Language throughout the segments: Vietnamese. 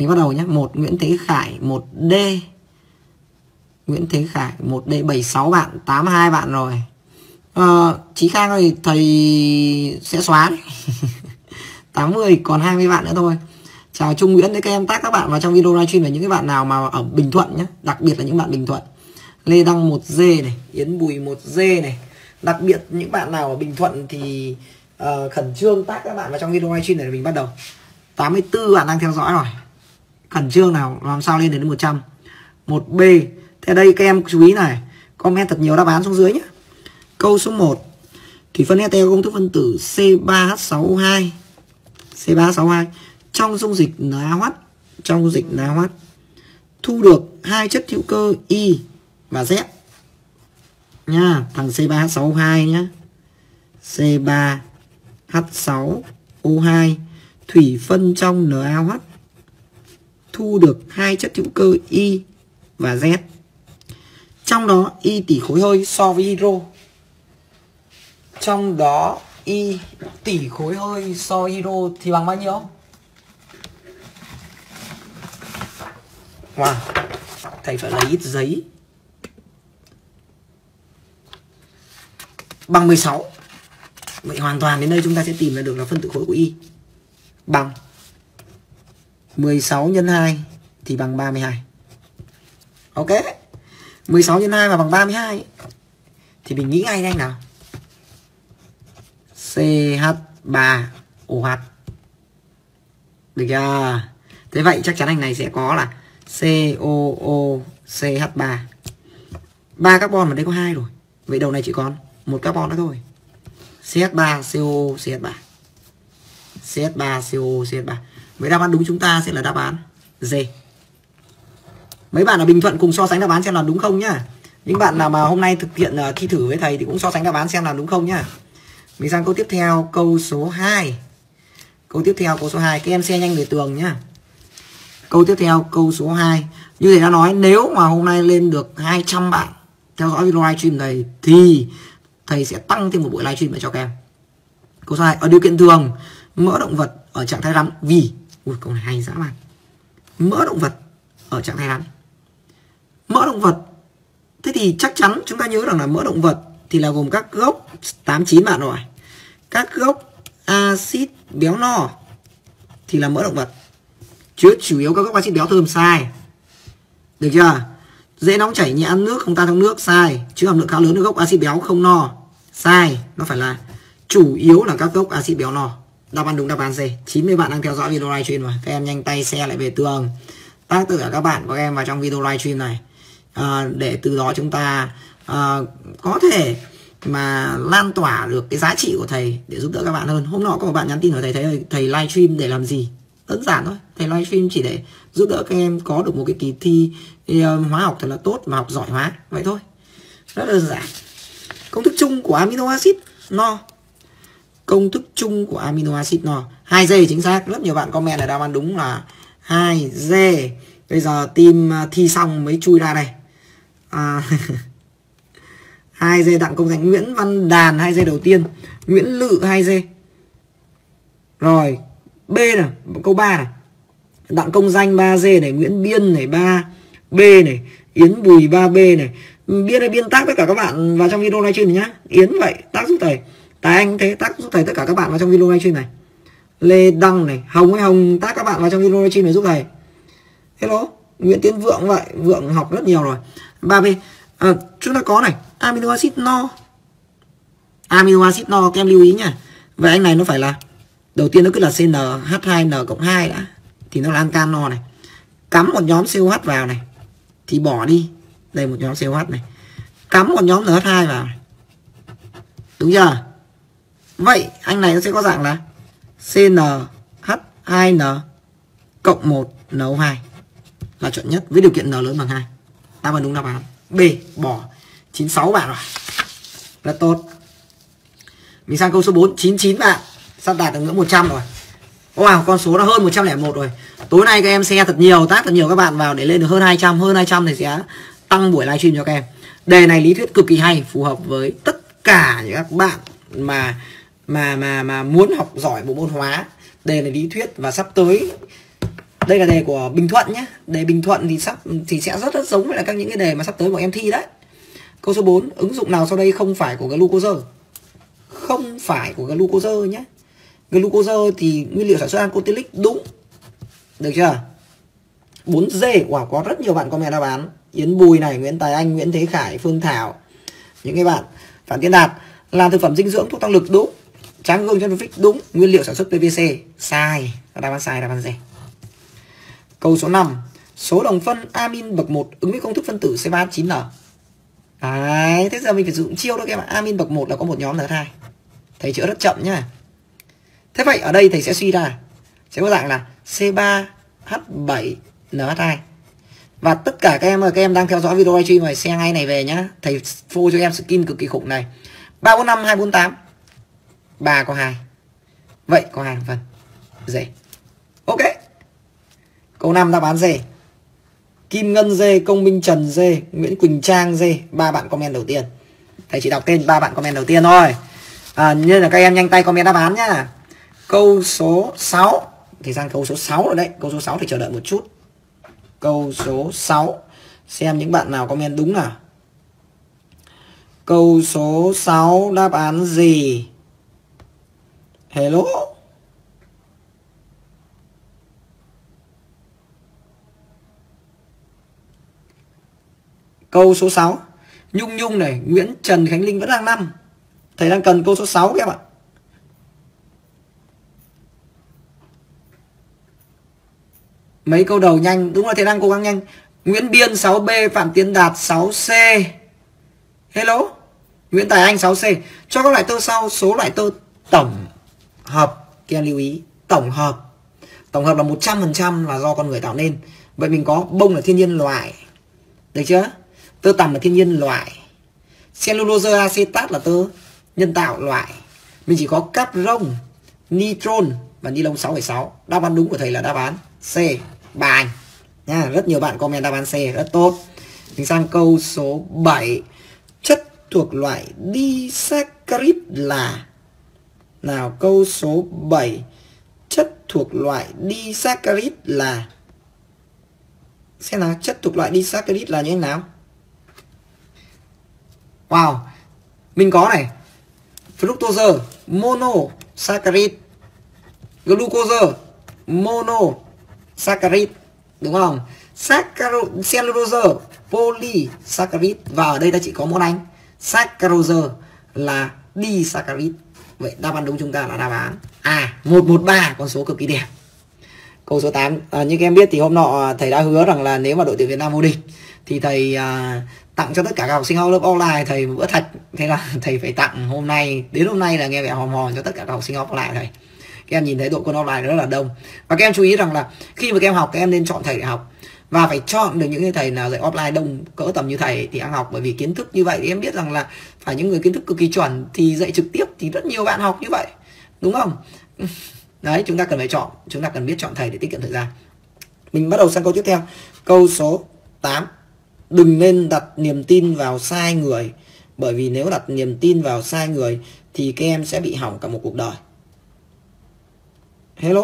Mình bắt đầu nhé. 1 Nguyễn Thế Khải 1D. Nguyễn Thế Khải 1D 76 bạn, 82 bạn rồi. Chí Khang ơi, thầy sẽ xóa đấy. 80 còn 20 bạn nữa thôi. Chào Trung Nguyễn đấy, các em tag các bạn vào trong video livestream là những cái bạn nào mà ở Bình Thuận nhé, đặc biệt là những bạn Bình Thuận. Lê Đăng 1G này, Yến Bùi 1G này. Đặc biệt những bạn nào ở Bình Thuận thì khẩn trương tag các bạn vào trong video livestream này là mình bắt đầu. 84 bạn đang theo dõi rồi. Khẩn trương nào làm sao lên đến 100. 1B. Thế đây các em chú ý này, comment thật nhiều đáp án xuống dưới nhé. Câu số 1. Thủy phân ete có công thức phân tử C3H6O2. C3H6O2 trong dung dịch NaOH, trong dung dịch NaOH thu được hai chất hữu cơ Y và Z nha, thằng C3H6O2 nhá. C3H6O2 thủy phân trong NaOH thu được hai chất hữu cơ Y và Z. Trong đó Y tỷ khối hơi so với hydro. Trong đó Y tỷ khối hơi so với hydro thì bằng bao nhiêu? Wow, thầy phải lấy ít giấy. Bằng 16. Vậy hoàn toàn đến đây chúng ta sẽ tìm ra được là phân tử khối của Y bằng 16 nhân 2 thì bằng 32. Ok. 16 nhân 2 mà bằng 32 thì mình nghĩ ngay đây nào. CH3OH. Được chưa? Thế vậy chắc chắn anh này sẽ có là COOCH3. 3 carbon ở đây có 2 rồi. Vậy đầu này chỉ còn một carbon nữa thôi. CH3COCH3. CH3COCH3. Vậy đáp án đúng chúng ta sẽ là đáp án D. Mấy bạn ở Bình Thuận cùng so sánh đáp án xem là đúng không nhá. Những bạn nào mà hôm nay thực hiện thi thử với thầy thì cũng so sánh đáp án xem là đúng không nhá. Mình sang câu tiếp theo, câu số 2. Câu tiếp theo, câu số 2. Các em xem nhanh về tường nhá. Câu tiếp theo, câu số 2. Như thầy đã nói, nếu mà hôm nay lên được 200 bạn theo dõi video livestream này thì thầy sẽ tăng thêm một buổi livestream để cho các em. Câu số 2. Ở điều kiện thường, mỡ động vật ở trạng thái rắn vì... Ui, câu này hay dã man. Mỡ động vật ở trạng thái rắn. Mỡ động vật. Thế thì chắc chắn chúng ta nhớ rằng là mỡ động vật thì là gồm các gốc 89 bạn rồi. Các gốc axit béo no thì là mỡ động vật. Chứa chủ yếu các gốc axit béo thơm, sai. Được chưa? Dễ nóng chảy nhẹ ăn nước, không tan trong nước, sai. Chứa hàm lượng khá lớn của gốc axit béo không no, sai. Nó phải là chủ yếu là các gốc axit béo no. Đáp án đúng đáp án C. 90 bạn đang theo dõi video livestream rồi. Các em nhanh tay share lại về tường, tag tất cả các bạn của em vào trong video livestream này, để từ đó chúng ta có thể mà lan tỏa được cái giá trị của thầy để giúp đỡ các bạn hơn. Hôm nọ có một bạn nhắn tin hỏi thầy livestream để làm gì? Đơn giản thôi, thầy livestream chỉ để giúp đỡ các em có được một cái kỳ thi hóa học thật là tốt và học giỏi hóa, vậy thôi, rất đơn giản. Công thức chung của amino acid no. Công thức chung của amino acid no 2G chính xác. Rất nhiều bạn comment là đáp án đúng là 2G. Bây giờ team thi xong mới chui ra đây. 2G Đặng Công Danh, Nguyễn Văn Đàn 2G đầu tiên, Nguyễn Lự 2G. Rồi B này, câu 3 này. Đặng Công Danh 3G này, Nguyễn Biên này 3B này, Yến Bùi 3B này. Biên này, Biên tag tất cả các bạn vào trong video livestream này nhá. Yến vậy, tag giúp thầy. Tài Anh thế, tag giúp thầy tất cả các bạn vào trong video livestream này. Lê Đăng này, Hồng hay Hồng tag các bạn vào trong video livestream này giúp thầy. Hello, Nguyễn Tiến Vượng vậy, Vượng học rất nhiều rồi. 3B. Chúng ta có này, amino acid no. Amino acid no các em lưu ý nhá. Vậy anh này nó phải là đầu tiên nó cứ là CnH2n cộng 2 đã thì nó là alcan no này. Cắm một nhóm COH vào này thì bỏ đi. Đây một nhóm COH này. Cắm một nhóm NH2 vào này. Đúng chưa? Vậy anh này nó sẽ có dạng là CnH2n cộng 1 NO2 là chuẩn nhất với điều kiện N lớn bằng 2. Đáp án đúng đáp án B, bỏ. 96 bạn rồi. Rất tốt. Mình sang câu số 4, 99 bạn. Sắp đạt được ngưỡng 100 rồi. Wow, con số là hơn 101 rồi. Tối nay các em share thật nhiều, tag thật nhiều các bạn vào để lên được hơn 200. Hơn 200 thì sẽ tăng buổi livestream cho các em. Đề này lý thuyết cực kỳ hay, phù hợp với tất cả những các bạn mà muốn học giỏi bộ môn hóa. Đề này lý thuyết và sắp tới Đây là đề của Bình Thuận nhé. Đề Bình Thuận thì sẽ rất giống với là những cái đề mà sắp tới bọn em thi đấy. Câu số 4, ứng dụng nào sau đây không phải của glucose? Không phải của glucose nhé. Glucose thì nguyên liệu sản xuất alcoholic đúng. Được chưa? 4D, wow, có rất nhiều bạn comment đáp án. Yến Bùi này, Nguyễn Tài Anh, Nguyễn Thế Khải, Phương Thảo. Những cái bạn. Phạm Tiến Đạt, làm thực phẩm dinh dưỡng thuốc tăng lực đúng. Tráng gương cho Fix đúng. Nguyên liệu sản xuất PVC sai. Đáp án sai, đáp án D. Câu số 5, số đồng phân amin bậc 1 ứng với công thức phân tử C3H9N. Đấy, thế giờ mình phải sử dụng chiêu đó các em ạ. Amin bậc 1 là có một nhóm NH2. Thầy chữa rất chậm nhá. Thế vậy ở đây thầy sẽ suy ra sẽ có dạng là C3H7NH2. Và tất cả các em đang theo dõi video livestream này share ngay này về nhá. Thầy phô cho em skin cực kỳ khủng này. 345 248. 3 có 2. Vậy có 2 phần. D. Ok. Câu 5 đáp án D. Kim Ngân D, Công Minh Trần D, Nguyễn Quỳnh Trang D. 3 bạn comment đầu tiên. Thầy chỉ đọc tên 3 bạn comment đầu tiên thôi. Như là các em nhanh tay comment đáp án nhá. Câu số 6. Thì sang câu số 6 rồi đấy. Câu số 6 thì chờ đợi một chút. Câu số 6. Xem những bạn nào comment đúng nào. Câu số 6 đáp án gì? Hello. Câu số 6. Nhung Nhung này, Nguyễn Trần Khánh Linh vẫn đang 5. Thầy đang cần câu số 6 các em ạ. Mấy câu đầu nhanh, đúng là thầy đang cố gắng nhanh. Nguyễn Biên 6B, Phạm Tiến Đạt 6C. Hello. Nguyễn Tài Anh 6C. Cho các loại tơ sau số loại tơ tổng hợp. Các em lưu ý, tổng hợp. Tổng hợp là 100% là do con người tạo nên. Vậy mình có bông là thiên nhiên loại. Được chưa? Tơ tằm là thiên nhiên loại. Cellulose acetate là tơ nhân tạo loại. Mình chỉ có capron, nitron và ni lông 6,6. Đáp án đúng của thầy là đáp án C. 3 anh nha. Rất nhiều bạn comment đáp án C rất tốt. Mình sang câu số 7. Chất thuộc loại disaccharide là. Nào, câu số 7. Chất thuộc loại disaccharide là. Xem nào, chất thuộc loại disaccharide là như thế nào? Wow. Mình có này. Fructose monosaccharide, glucose monosaccharide, đúng không? Cellulose polysaccharide. Và ở đây ta chỉ có một anh saccharose là disaccharide. Vậy đáp án đúng chúng ta là đáp án A. 113, con số cực kỳ đẹp. Câu số 8. Như các em biết thì hôm nọ thầy đã hứa rằng là nếu mà đội tuyển Việt Nam vô địch thì thầy tặng cho tất cả các học sinh lớp offline thầy một bữa thạch. Thế là thầy phải tặng hôm nay, đến hôm nay là nghe vẻ hòm hòm cho tất cả các học sinh offline thầy. Các em nhìn thấy đội quân offline rất là đông. Và các em chú ý rằng là khi mà các em học, các em nên chọn thầy để học. Và phải chọn được những cái thầy nào dạy offline đông cỡ tầm như thầy thì ăn học. Bởi vì kiến thức như vậy thì em biết rằng là phải những người kiến thức cực kỳ chuẩn thì dạy trực tiếp thì rất nhiều bạn học như vậy. Đúng không? Đấy, chúng ta cần phải chọn. Chúng ta cần biết chọn thầy để tiết kiệm thời gian. Mình bắt đầu sang câu tiếp theo. Câu số 8. Đừng nên đặt niềm tin vào sai người. Bởi vì nếu đặt niềm tin vào sai người thì các em sẽ bị hỏng cả một cuộc đời. Hello.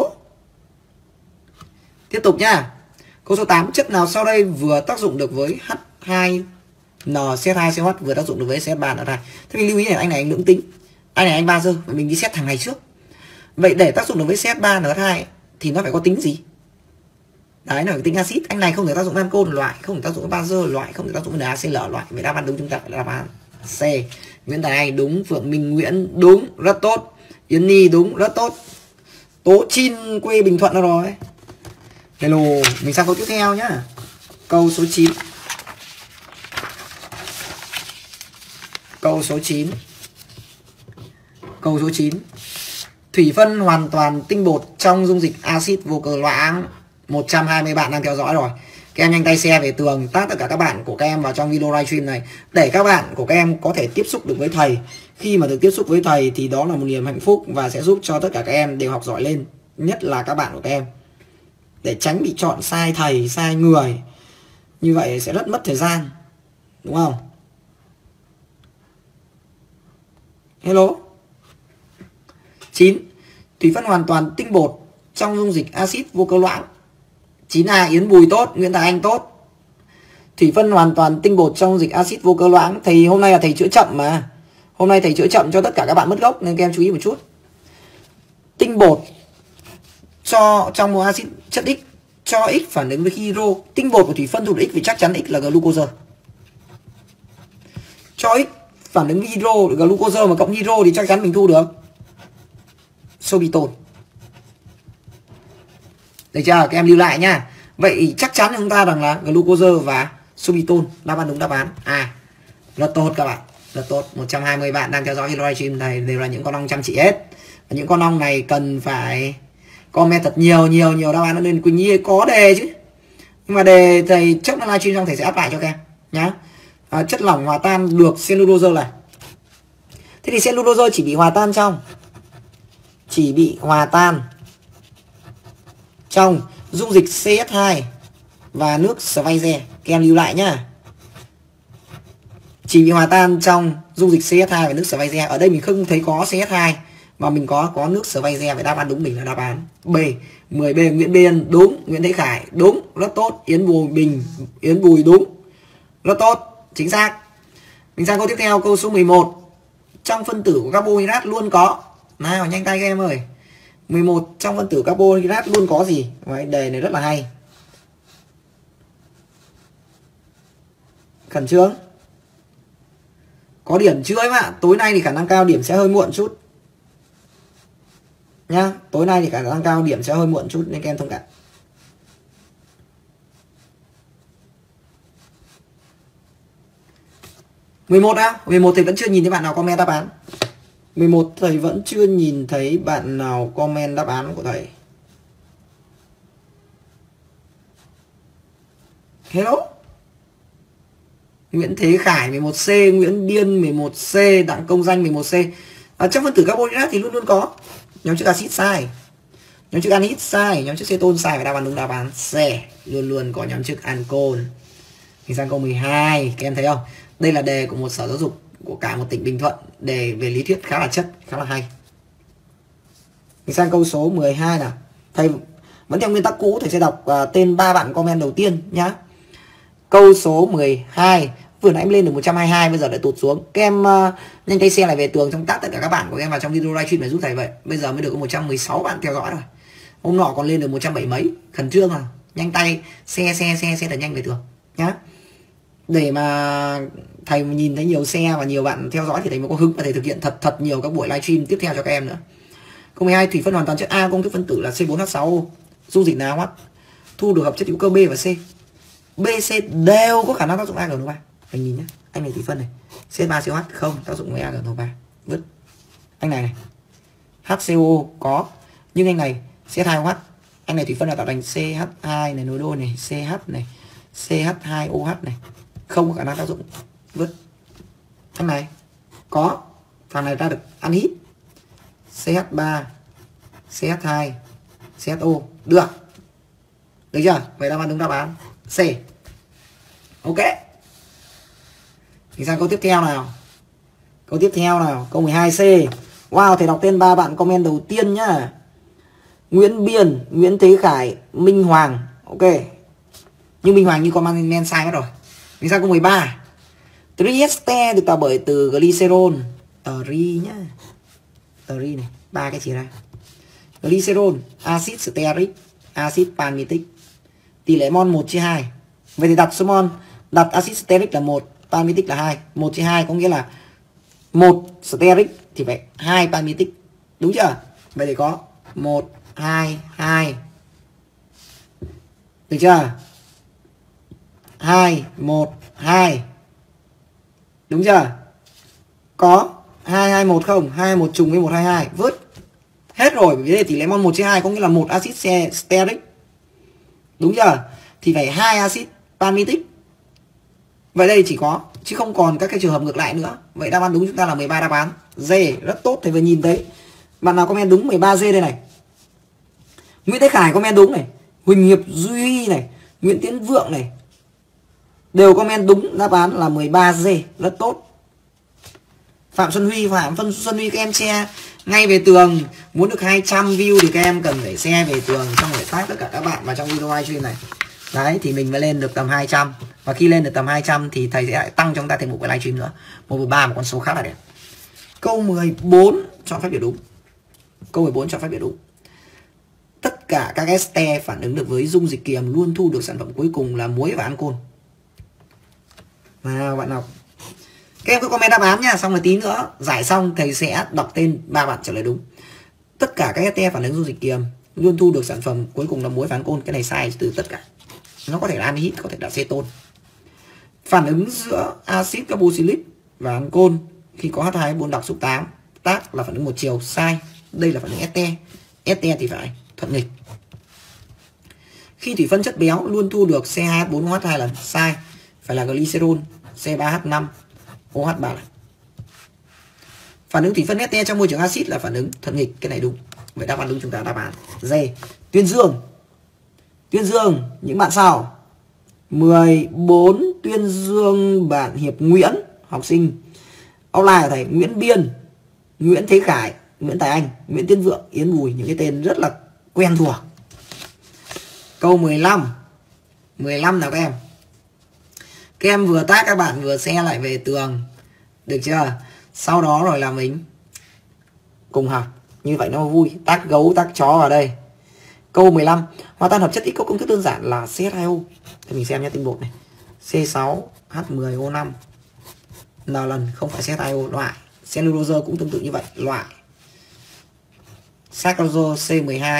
Tiếp tục nha. Câu số 8. Chất nào sau đây vừa tác dụng được với H2N CH2COH vừa tác dụng được với CH3NH2? Thế mình lưu ý này, anh này anh lưỡng tính. Anh này anh Bazơ. Mình đi xét thằng này trước. Vậy để tác dụng được với CH3NH2 thì nó phải có tính gì? Đấy là tính axit. Anh này không thể tác dụng với ancol loại, không thể tác dụng với bazơ loại, không thể tác dụng với NaCl loại. Vậy đáp án đúng chúng ta là đáp án C. Nguyễn Tài Anh đúng, Phượng Minh Nguyễn đúng, rất tốt. Yến Nhi đúng, rất tốt. Tố Chin quê Bình Thuận đâu rồi? Hello, mình sang câu tiếp theo nhá. Câu số 9. Câu số 9. Câu số 9. Thủy phân hoàn toàn tinh bột trong dung dịch axit vô cơ loãng. 120 bạn đang theo dõi rồi. Các em nhanh tay share về tường, tag tất cả các bạn của các em vào trong video livestream này để các bạn của các em có thể tiếp xúc được với thầy. Khi mà được tiếp xúc với thầy thì đó là một niềm hạnh phúc và sẽ giúp cho tất cả các em đều học giỏi lên, nhất là các bạn của các em. Để tránh bị chọn sai thầy, sai người. Như vậy sẽ rất mất thời gian. Đúng không? Hello. 9. Thủy phân hoàn toàn tinh bột trong dung dịch axit vô cơ loãng. 92 Yến Bùi tốt, Nguyễn Thái Anh tốt. Thủy phân hoàn toàn tinh bột trong dịch axit vô cơ loãng. Thầy hôm nay là thầy chữa chậm mà. Hôm nay thầy chữa chậm cho tất cả các bạn mất gốc nên các em chú ý một chút. Tinh bột cho trong một axit chất X cho X phản ứng với hydro. Tinh bột của thủy phân thuộc X thì chắc chắn X là glucose. Cho X phản ứng với hydro, glucose mà cộng hydro thì chắc chắn mình thu được sorbitol. Được chưa? Các em lưu lại nha. Vậy chắc chắn chúng ta rằng là glucose và sorbitol. Đáp án đúng đáp án A. Rất tốt các bạn. Rất tốt. 120 bạn đang theo dõi video livestream này đều là những con ong chăm chỉ hết. Và những con ong này cần phải comment thật nhiều đáp án nên Quỳnh Nhi có đề chứ. Nhưng mà đề thầy chốc nó livestream xong thầy sẽ áp lại cho các em nhá. Chất lỏng hòa tan được cellulose này. Thế thì cellulose chỉ bị hòa tan trong dung dịch CH2 và nước Schweizer. Các em lưu lại nhá. Chỉ bị hòa tan trong dung dịch CH2 và nước Schweizer. Ở đây mình không thấy có CH2 mà mình có nước Schweizer. Vậy đáp án đúng mình là đáp án B. 10B Nguyễn Biên đúng, Nguyễn Thế Khải đúng, rất tốt. Yến Bùi đúng, rất tốt, chính xác. Mình sang câu tiếp theo, câu số 11. Trong phân tử của carbohydrate luôn có. Nào nhanh tay các em ơi. 11 trong phân tử carbohydrate luôn có gì? Đấy, đề này rất là hay. Khẩn trương. Có điểm chưa em ạ? Tối nay thì khả năng cao điểm sẽ hơi muộn chút. Nhá, tối nay thì khả năng cao điểm sẽ hơi muộn chút nên các em thông cảm. Mười một thì vẫn chưa nhìn thấy bạn nào comment đáp án. 11 thầy vẫn chưa nhìn thấy bạn nào comment đáp án của thầy. Hello. Nguyễn Thế Khải 11C, Nguyễn Điên 11C, Đặng Công Danh 11C. Trong phân tử carbohydrate thì luôn luôn có nhóm chất axit sai, nhóm chất anhydride sai, nhóm chất cetone sai và đáp án đúng đáp án C. Luôn luôn có nhóm chất ancol. Mình sang câu 12, các em thấy không? Đây là đề của một sở giáo dục của cả một tỉnh Bình Thuận, đề về lý thuyết khá là chất, khá là hay. Mình sang câu số 12 nào. Thầy vẫn theo nguyên tắc cũ, thầy sẽ đọc tên 3 bạn comment đầu tiên nhá. Câu số 12. Vừa nãy em lên được 122, bây giờ lại tụt xuống. Các em nhanh tay share lại về tường trong tất cả các bạn của em vào trong video livestream để giúp thầy vậy. Bây giờ mới được có 116 bạn theo dõi rồi. Hôm nọ còn lên được 170 mấy. Khẩn trương à. Nhanh tay share thật nhanh về tường nhá. Để mà thầy nhìn thấy nhiều share và nhiều bạn theo dõi thì thầy mới có hứng và thầy thực hiện thật nhiều các buổi livestream tiếp theo cho các em nữa. Câu 12. Thủy phân hoàn toàn chất A công thức phân tử là C4H6O. Dung dịch nào thu được hợp chất hữu cơ B và C. B, C đều có khả năng tác dụng AgNO3. Anh nhìn nhé, anh này thủy phân này C3COH không tác dụng với AgNO3, vứt. Anh này HCO có, nhưng anh này CH2OH. Anh này thủy phân là tạo thành CH2 này, nối đôi này, CH này, CH2OH này, không có khả năng tác dụng, vứt. Thằng này có, thằng này ra được anhydride CH3 CH2 CHO, được chưa? Vậy đáp án đúng đáp án C. Ok. Thì sang câu tiếp theo nào. Câu 12C. Wow, thầy đọc tên 3 bạn comment đầu tiên nhá. Nguyễn Biên, Nguyễn Thế Khải, Minh Hoàng. Ok. Nhưng Minh Hoàng như comment sai mất rồi. Mình sang câu 13. Trieste được tạo bởi từ glycerol. Tri nhá. Tri này, 3 cái chỉ ra. Glycerol, axit stearic, axit palmitic. Tỷ lệ mol 1/2. Vậy thì đặt số mol, đặt axit stearic là 1, palmitic là 2. 1/2 có nghĩa là 1 stearic thì phải 2 palmitic. Đúng chưa? Vậy thì có 1, 2, 2. Được chưa? 2, 1, 2. Đúng chưa? Có 2, 2, 1 không? 2, 1 trùng với 1, 2, 2. Vứt. Hết rồi. Bởi vì tỷ lệ mol 1/2 có nghĩa là 1 axit stearic. Đúng chưa? Thì phải 2 axit palmitic. Vậy đây chỉ có, chứ không còn các cái trường hợp ngược lại nữa. Vậy đáp án đúng chúng ta là 13 đáp án D. Rất tốt, thầy vừa nhìn thấy. Bạn nào comment đúng 13D đây này. Nguyễn Thế Khải comment đúng này, Huỳnh Hiệp Duy này, Nguyễn Tiến Vượng này, đều comment đúng đáp án là 13D. Rất tốt. Phạm Xuân Huy các em share ngay về tường. Muốn được 200 view thì các em cần phải share về tường, xong rồi tag tất cả các bạn vào trong video livestream này. Đấy thì mình mới lên được tầm 200. Và khi lên được tầm 200 thì thầy sẽ lại tăng cho chúng ta thêm một cái livestream nữa. 113 một con số khá là đẹp. Câu 14 chọn phép biểu đúng. Câu 14 chọn phép biểu đúng. Tất cả các ester phản ứng được với dung dịch kiềm luôn thu được sản phẩm cuối cùng là muối và ancol. Nào bạn nào. Các em cứ comment đáp án nha, xong rồi tí nữa giải xong thầy sẽ đọc tên 3 bạn trả lời đúng. Tất cả các ester phản ứng dung dịch kiềm luôn thu được sản phẩm cuối cùng là muối và ancol. Cái này sai từ tất cả. Nó có thể là anhydride, có thể là acetone. Phản ứng giữa axit carboxylic và ancol khi có H2 đặc xúc 8 tác là phản ứng một chiều, sai. Đây là phản ứng ester. Ester thì phải thuận nghịch. Khi thủy phân chất béo luôn thu được C2H4OH 2 lần, sai. Phải là glycerol C3H5 OH 3 lần. Phản ứng thủy phân ester trong môi trường axit là phản ứng thuận nghịch, cái này đúng. Vậy đáp án đúng chúng ta đáp án D. Tuyên Dương. Tuyên Dương, những bạn sau. 14 Tuyên Dương, bạn Hiệp Nguyễn, học sinh online của thầy. Nguyễn Biên, Nguyễn Thế Khải, Nguyễn Tài Anh, Nguyễn Tiến Vượng, Yến Bùi, những cái tên rất là quen thuộc. Câu 15. 15 nào các em. Các em vừa tag các bạn vừa share lại về tường. Được chưa? Sau đó rồi là mình cùng học. Như vậy nó vui. Tag gấu, tag chó vào đây. Câu 15. Hòa tan hợp chất X có công thức đơn giản là CH2O. Thì mình xem nhé, tinh bột này. C6H10O5 N lần, không phải CH2O, loại. Cellulose cũng tương tự như vậy, loại. Saccharose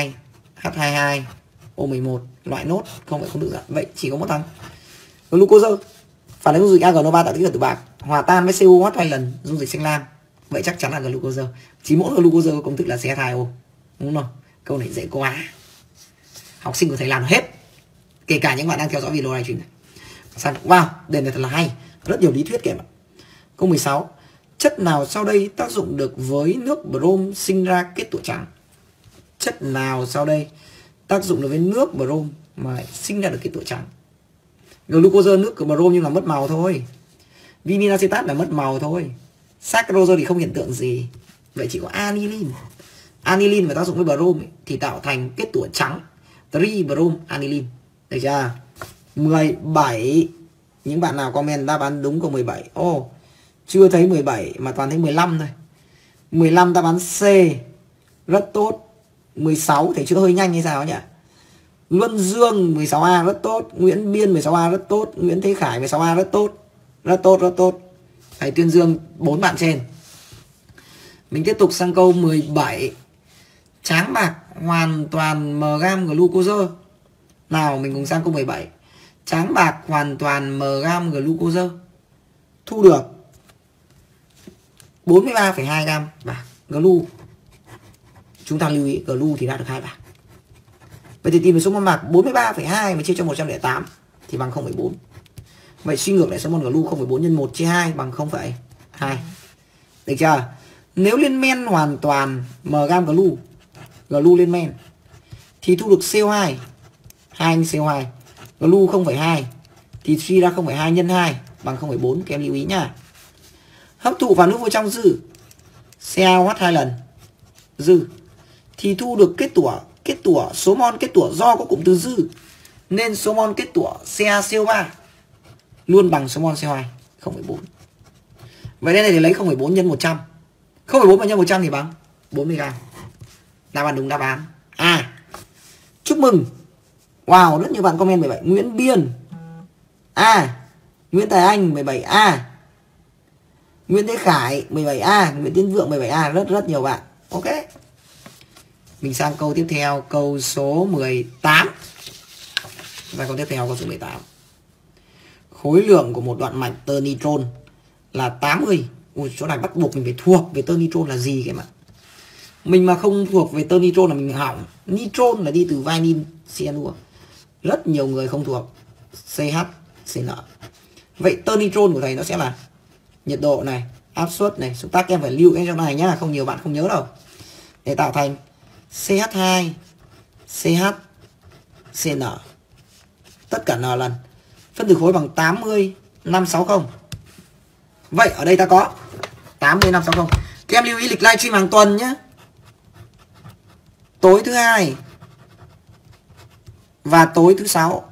C12H22O11 loại nốt, không phải không tự dạng. Vậy chỉ có một thằng. Glucose phản ứng dung dịch AgNO3 tạo tích từ bạc, hòa tan với CuOH 2 lần dung dịch xanh lam. Vậy chắc chắn là glucose. Chỉ mỗi glucose có công thức là CH2O. Đúng không? Câu này dễ quá. Học sinh của thầy làm hết. Kể cả những bạn đang theo dõi video livestream này. Wow, đề này thật là hay. Rất nhiều lý thuyết kìa bạn. Câu 16. Chất nào sau đây tác dụng được với nước brom sinh ra kết tủa trắng? Chất nào sau đây tác dụng được với nước brom mà lại sinh ra được kết tủa trắng? Glucose nước của brom nhưng là mất màu thôi. Vinin acetat là mất màu thôi. Saccharose thì không hiện tượng gì. Vậy chỉ có aniline. Aniline mà tác dụng với brom thì tạo thành kết tủa trắng. Tribrom aniline. Được chưa? 17. Những bạn nào comment đáp án đúng câu 17. Chưa thấy 17 mà toàn thấy 15 thôi. 15 đáp án C. Rất tốt. 16 thầy chữa hơi nhanh hay sao nhỉ? Luân Dương 16A rất tốt. Nguyễn Biên 16A rất tốt. Nguyễn Thế Khải 16A rất tốt. Rất tốt, rất tốt. Thầy tuyên dương 4 bạn trên. Mình tiếp tục sang câu 17. Tráng bạc hoàn toàn mg glucose. Nào mình cùng sang câu 17. Tráng bạc hoàn toàn mg glucose thu được 43,2 gam bạc. Glu, chúng ta lưu ý glu thì ra được 2 bạc. Vậy thì tìm được số mol bạc 43,2 mà chia cho 108 thì bằng 0,4. Vậy suy ngược lại số mol glu 0,4 nhân 1 chia 2 bằng 0,2. Được chưa? Nếu lên men hoàn toàn mg glu lên men thì thu được CO2 2 CO2. Glu 0,2 thì suy ra 0,2 nhân 2 bằng 0,4. Các em lưu ý nha. Hấp thụ vào nước vô trong dư CaOH 2 lần dư thì thu được kết tủa số mol kết tủa do có cụm từ dư nên số mol kết tủa CaCO3 luôn bằng số mol CO2 0,4. Vậy đây này thì lấy 0,4 nhân 100. 0,4 mà nhân 100 thì bằng 40 gram. Đáp án đúng đáp án A. Chúc mừng. Wow, rất nhiều bạn comment 17. Nguyễn Biên A. Nguyễn Tài Anh 17A. Nguyễn Thế Khải 17A. Nguyễn Tiến Vượng 17A. Rất nhiều bạn. Ok. Mình sang câu tiếp theo. Câu số 18. Và câu tiếp theo câu số 18. Khối lượng của một đoạn mạch tơ nitron là 80. Ui, chỗ này bắt buộc mình phải thuộc về tơ nitron là gì các bạn. Mình mà không thuộc về tơ nitron là mình hỏng. Nitron là đi từ vinil cyanua. Rất nhiều người không thuộc CHCN. Vậy tơ nitron của thầy nó sẽ là nhiệt độ này, áp suất này, xúc tác. Em phải lưu cái trong này nhá, không nhiều bạn không nhớ đâu. Để tạo thành CH2 CHCN. Tất cả N lần. Phân tử khối bằng 80 560. Vậy ở đây ta có 80560. Các em lưu ý lịch livestream hàng tuần nhé. Tối thứ hai và tối thứ sáu.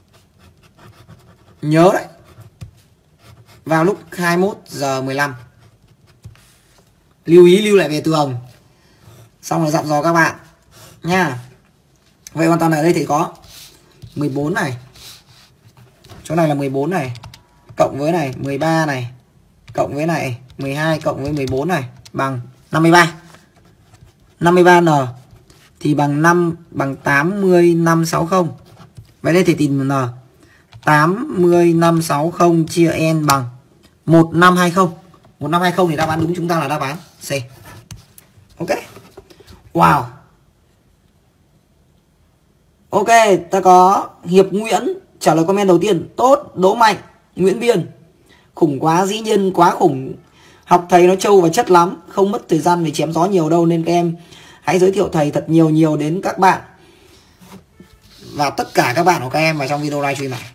Nhớ đấy. Vào lúc 21h15. Lưu ý lưu lại về tường. Xong rồi dặn dò các bạn nha. Vậy hoàn toàn ở đây thì có 14 này. Chỗ này là 14 này. Cộng với này 13 này. Cộng với này 12 cộng với 14 này bằng 53. 53N thì bằng 5 bằng 80560. Vậy đây thì tìm N. 80560 chia N bằng 1520. 1520 thì đáp án đúng chúng ta là đáp án C. Ok. Wow. Ok, ta có Hiệp Nguyễn trả lời comment đầu tiên. Tốt, Đỗ Mạnh, Nguyễn Biên. Khủng quá, dĩ nhiên quá khủng. Học thầy nó trâu và chất lắm, không mất thời gian về chém gió nhiều đâu, nên các em hãy giới thiệu thầy thật nhiều đến các bạn và tất cả các bạn của các em vào trong video livestream này.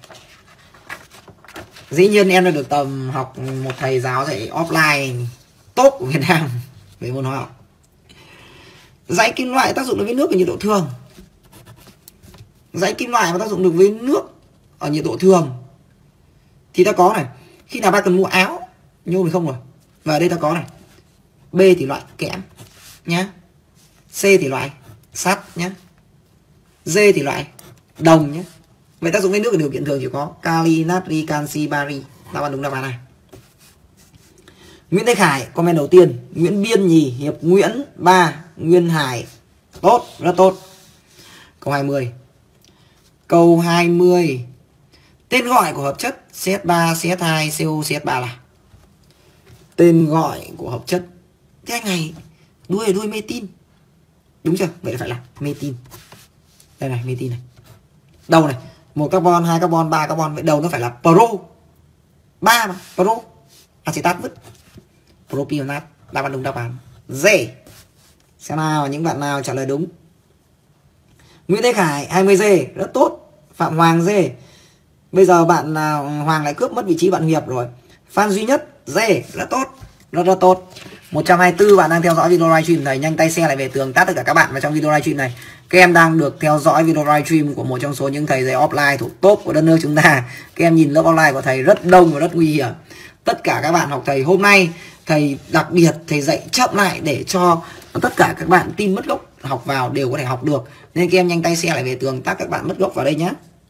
Dĩ nhiên em đã được tầm học một thầy giáo dạy offline top của Việt Nam về môn hóa học. Dãy kim loại tác dụng được với nước ở nhiệt độ thường. Dãy kim loại mà tác dụng được với nước ở nhiệt độ thường thì ta có này, khi nào ba cần mua áo nhôm thì không rồi. Và ở đây ta có này, B thì loại kẽm nhá, C thì loại sắt nhá, D thì loại đồng nhé. Vậy tác dụng với nước ở điều kiện thường chỉ có kali, natri, canxi, bari. Đáp án đúng đáp án này. Nguyễn Thế Khải comment đầu tiên. Nguyễn Biên nhì, Hiệp Nguyễn 3, Nguyên Hải. Tốt, rất tốt. Câu 20. Câu 20. Tên gọi của hợp chất CH3, CH2, CO, CH3 là? Tên gọi của hợp chất. Thế anh này đuôi là đuôi metin. Đúng chưa? Vậy phải là metin. Đây này, metin này. Đầu này, 1 carbon, 2 carbon, 3 carbon. Vậy đầu nó phải là pro. 3 mà, pro. Acetat vứt. Propionat. Đáp án đúng đáp án D. Xem nào, những bạn nào trả lời đúng. Nguyễn Thế Khải 20D, rất tốt. Phạm Hoàng D. Bây giờ bạn Hoàng lại cướp mất vị trí bạn Hiệp rồi. Phan Duy Nhất D, rất tốt. Rất tốt. 124 bạn đang theo dõi video livestream này, nhanh tay share lại về tường tắt tất cả các bạn vào trong video livestream này. Các em đang được theo dõi video livestream của một trong số những thầy dạy offline thuộc top của đất nước chúng ta. Các em nhìn lớp online của thầy rất đông và rất nguy hiểm. Tất cả các bạn học thầy hôm nay, thầy đặc biệt thầy dạy chậm lại để cho tất cả các bạn tin mất gốc học vào đều có thể học được. Nên các em nhanh tay share lại về tường tắt các bạn mất gốc vào đây nhé.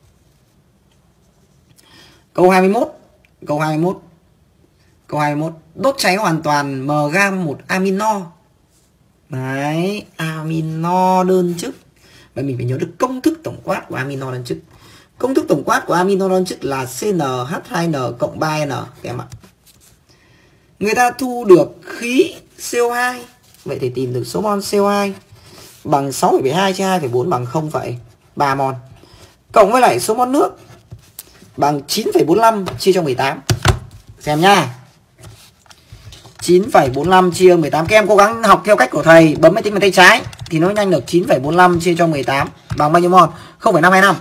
Câu 21. Câu 21. Câu 21. Đốt cháy hoàn toàn mgam một amino. Đấy, amino đơn chức. Vậy mình phải nhớ được công thức tổng quát của amino đơn chức. Công thức tổng quát của amino đơn chức là CnH2n cộng 3n các em ạ. Người ta thu được khí CO2. Vậy thì tìm được số mol CO2 bằng 6,72 chia 2,4 bằng 0,3 mol. Cộng với lại số mol nước bằng 9,45 chia cho 18. Xem nha. 9,45 chia 18. Các em cố gắng học theo cách của thầy, bấm máy tính bằng tay trái thì nó nhanh được. 9,45 chia cho 18 bằng bao nhiêu mol? 0,525.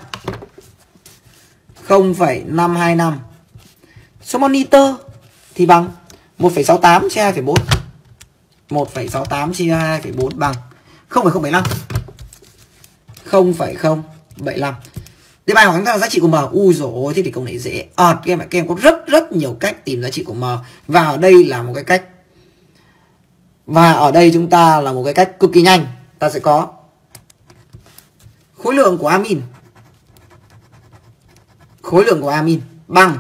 0,525. Số mol nitơ thì bằng 1,68 chia 2,4. 1,68 chia 2,4 bằng 0,075. 0,075. Thế bài hỏi chúng ta là giá trị của M. Ui dồi ôi, thế thì câu này dễ. Các em có rất nhiều cách tìm giá trị của M. Và ở đây là một cái cách. Và ở đây chúng ta là một cái cách cực kỳ nhanh. Ta sẽ có khối lượng của amin. Khối lượng của amin bằng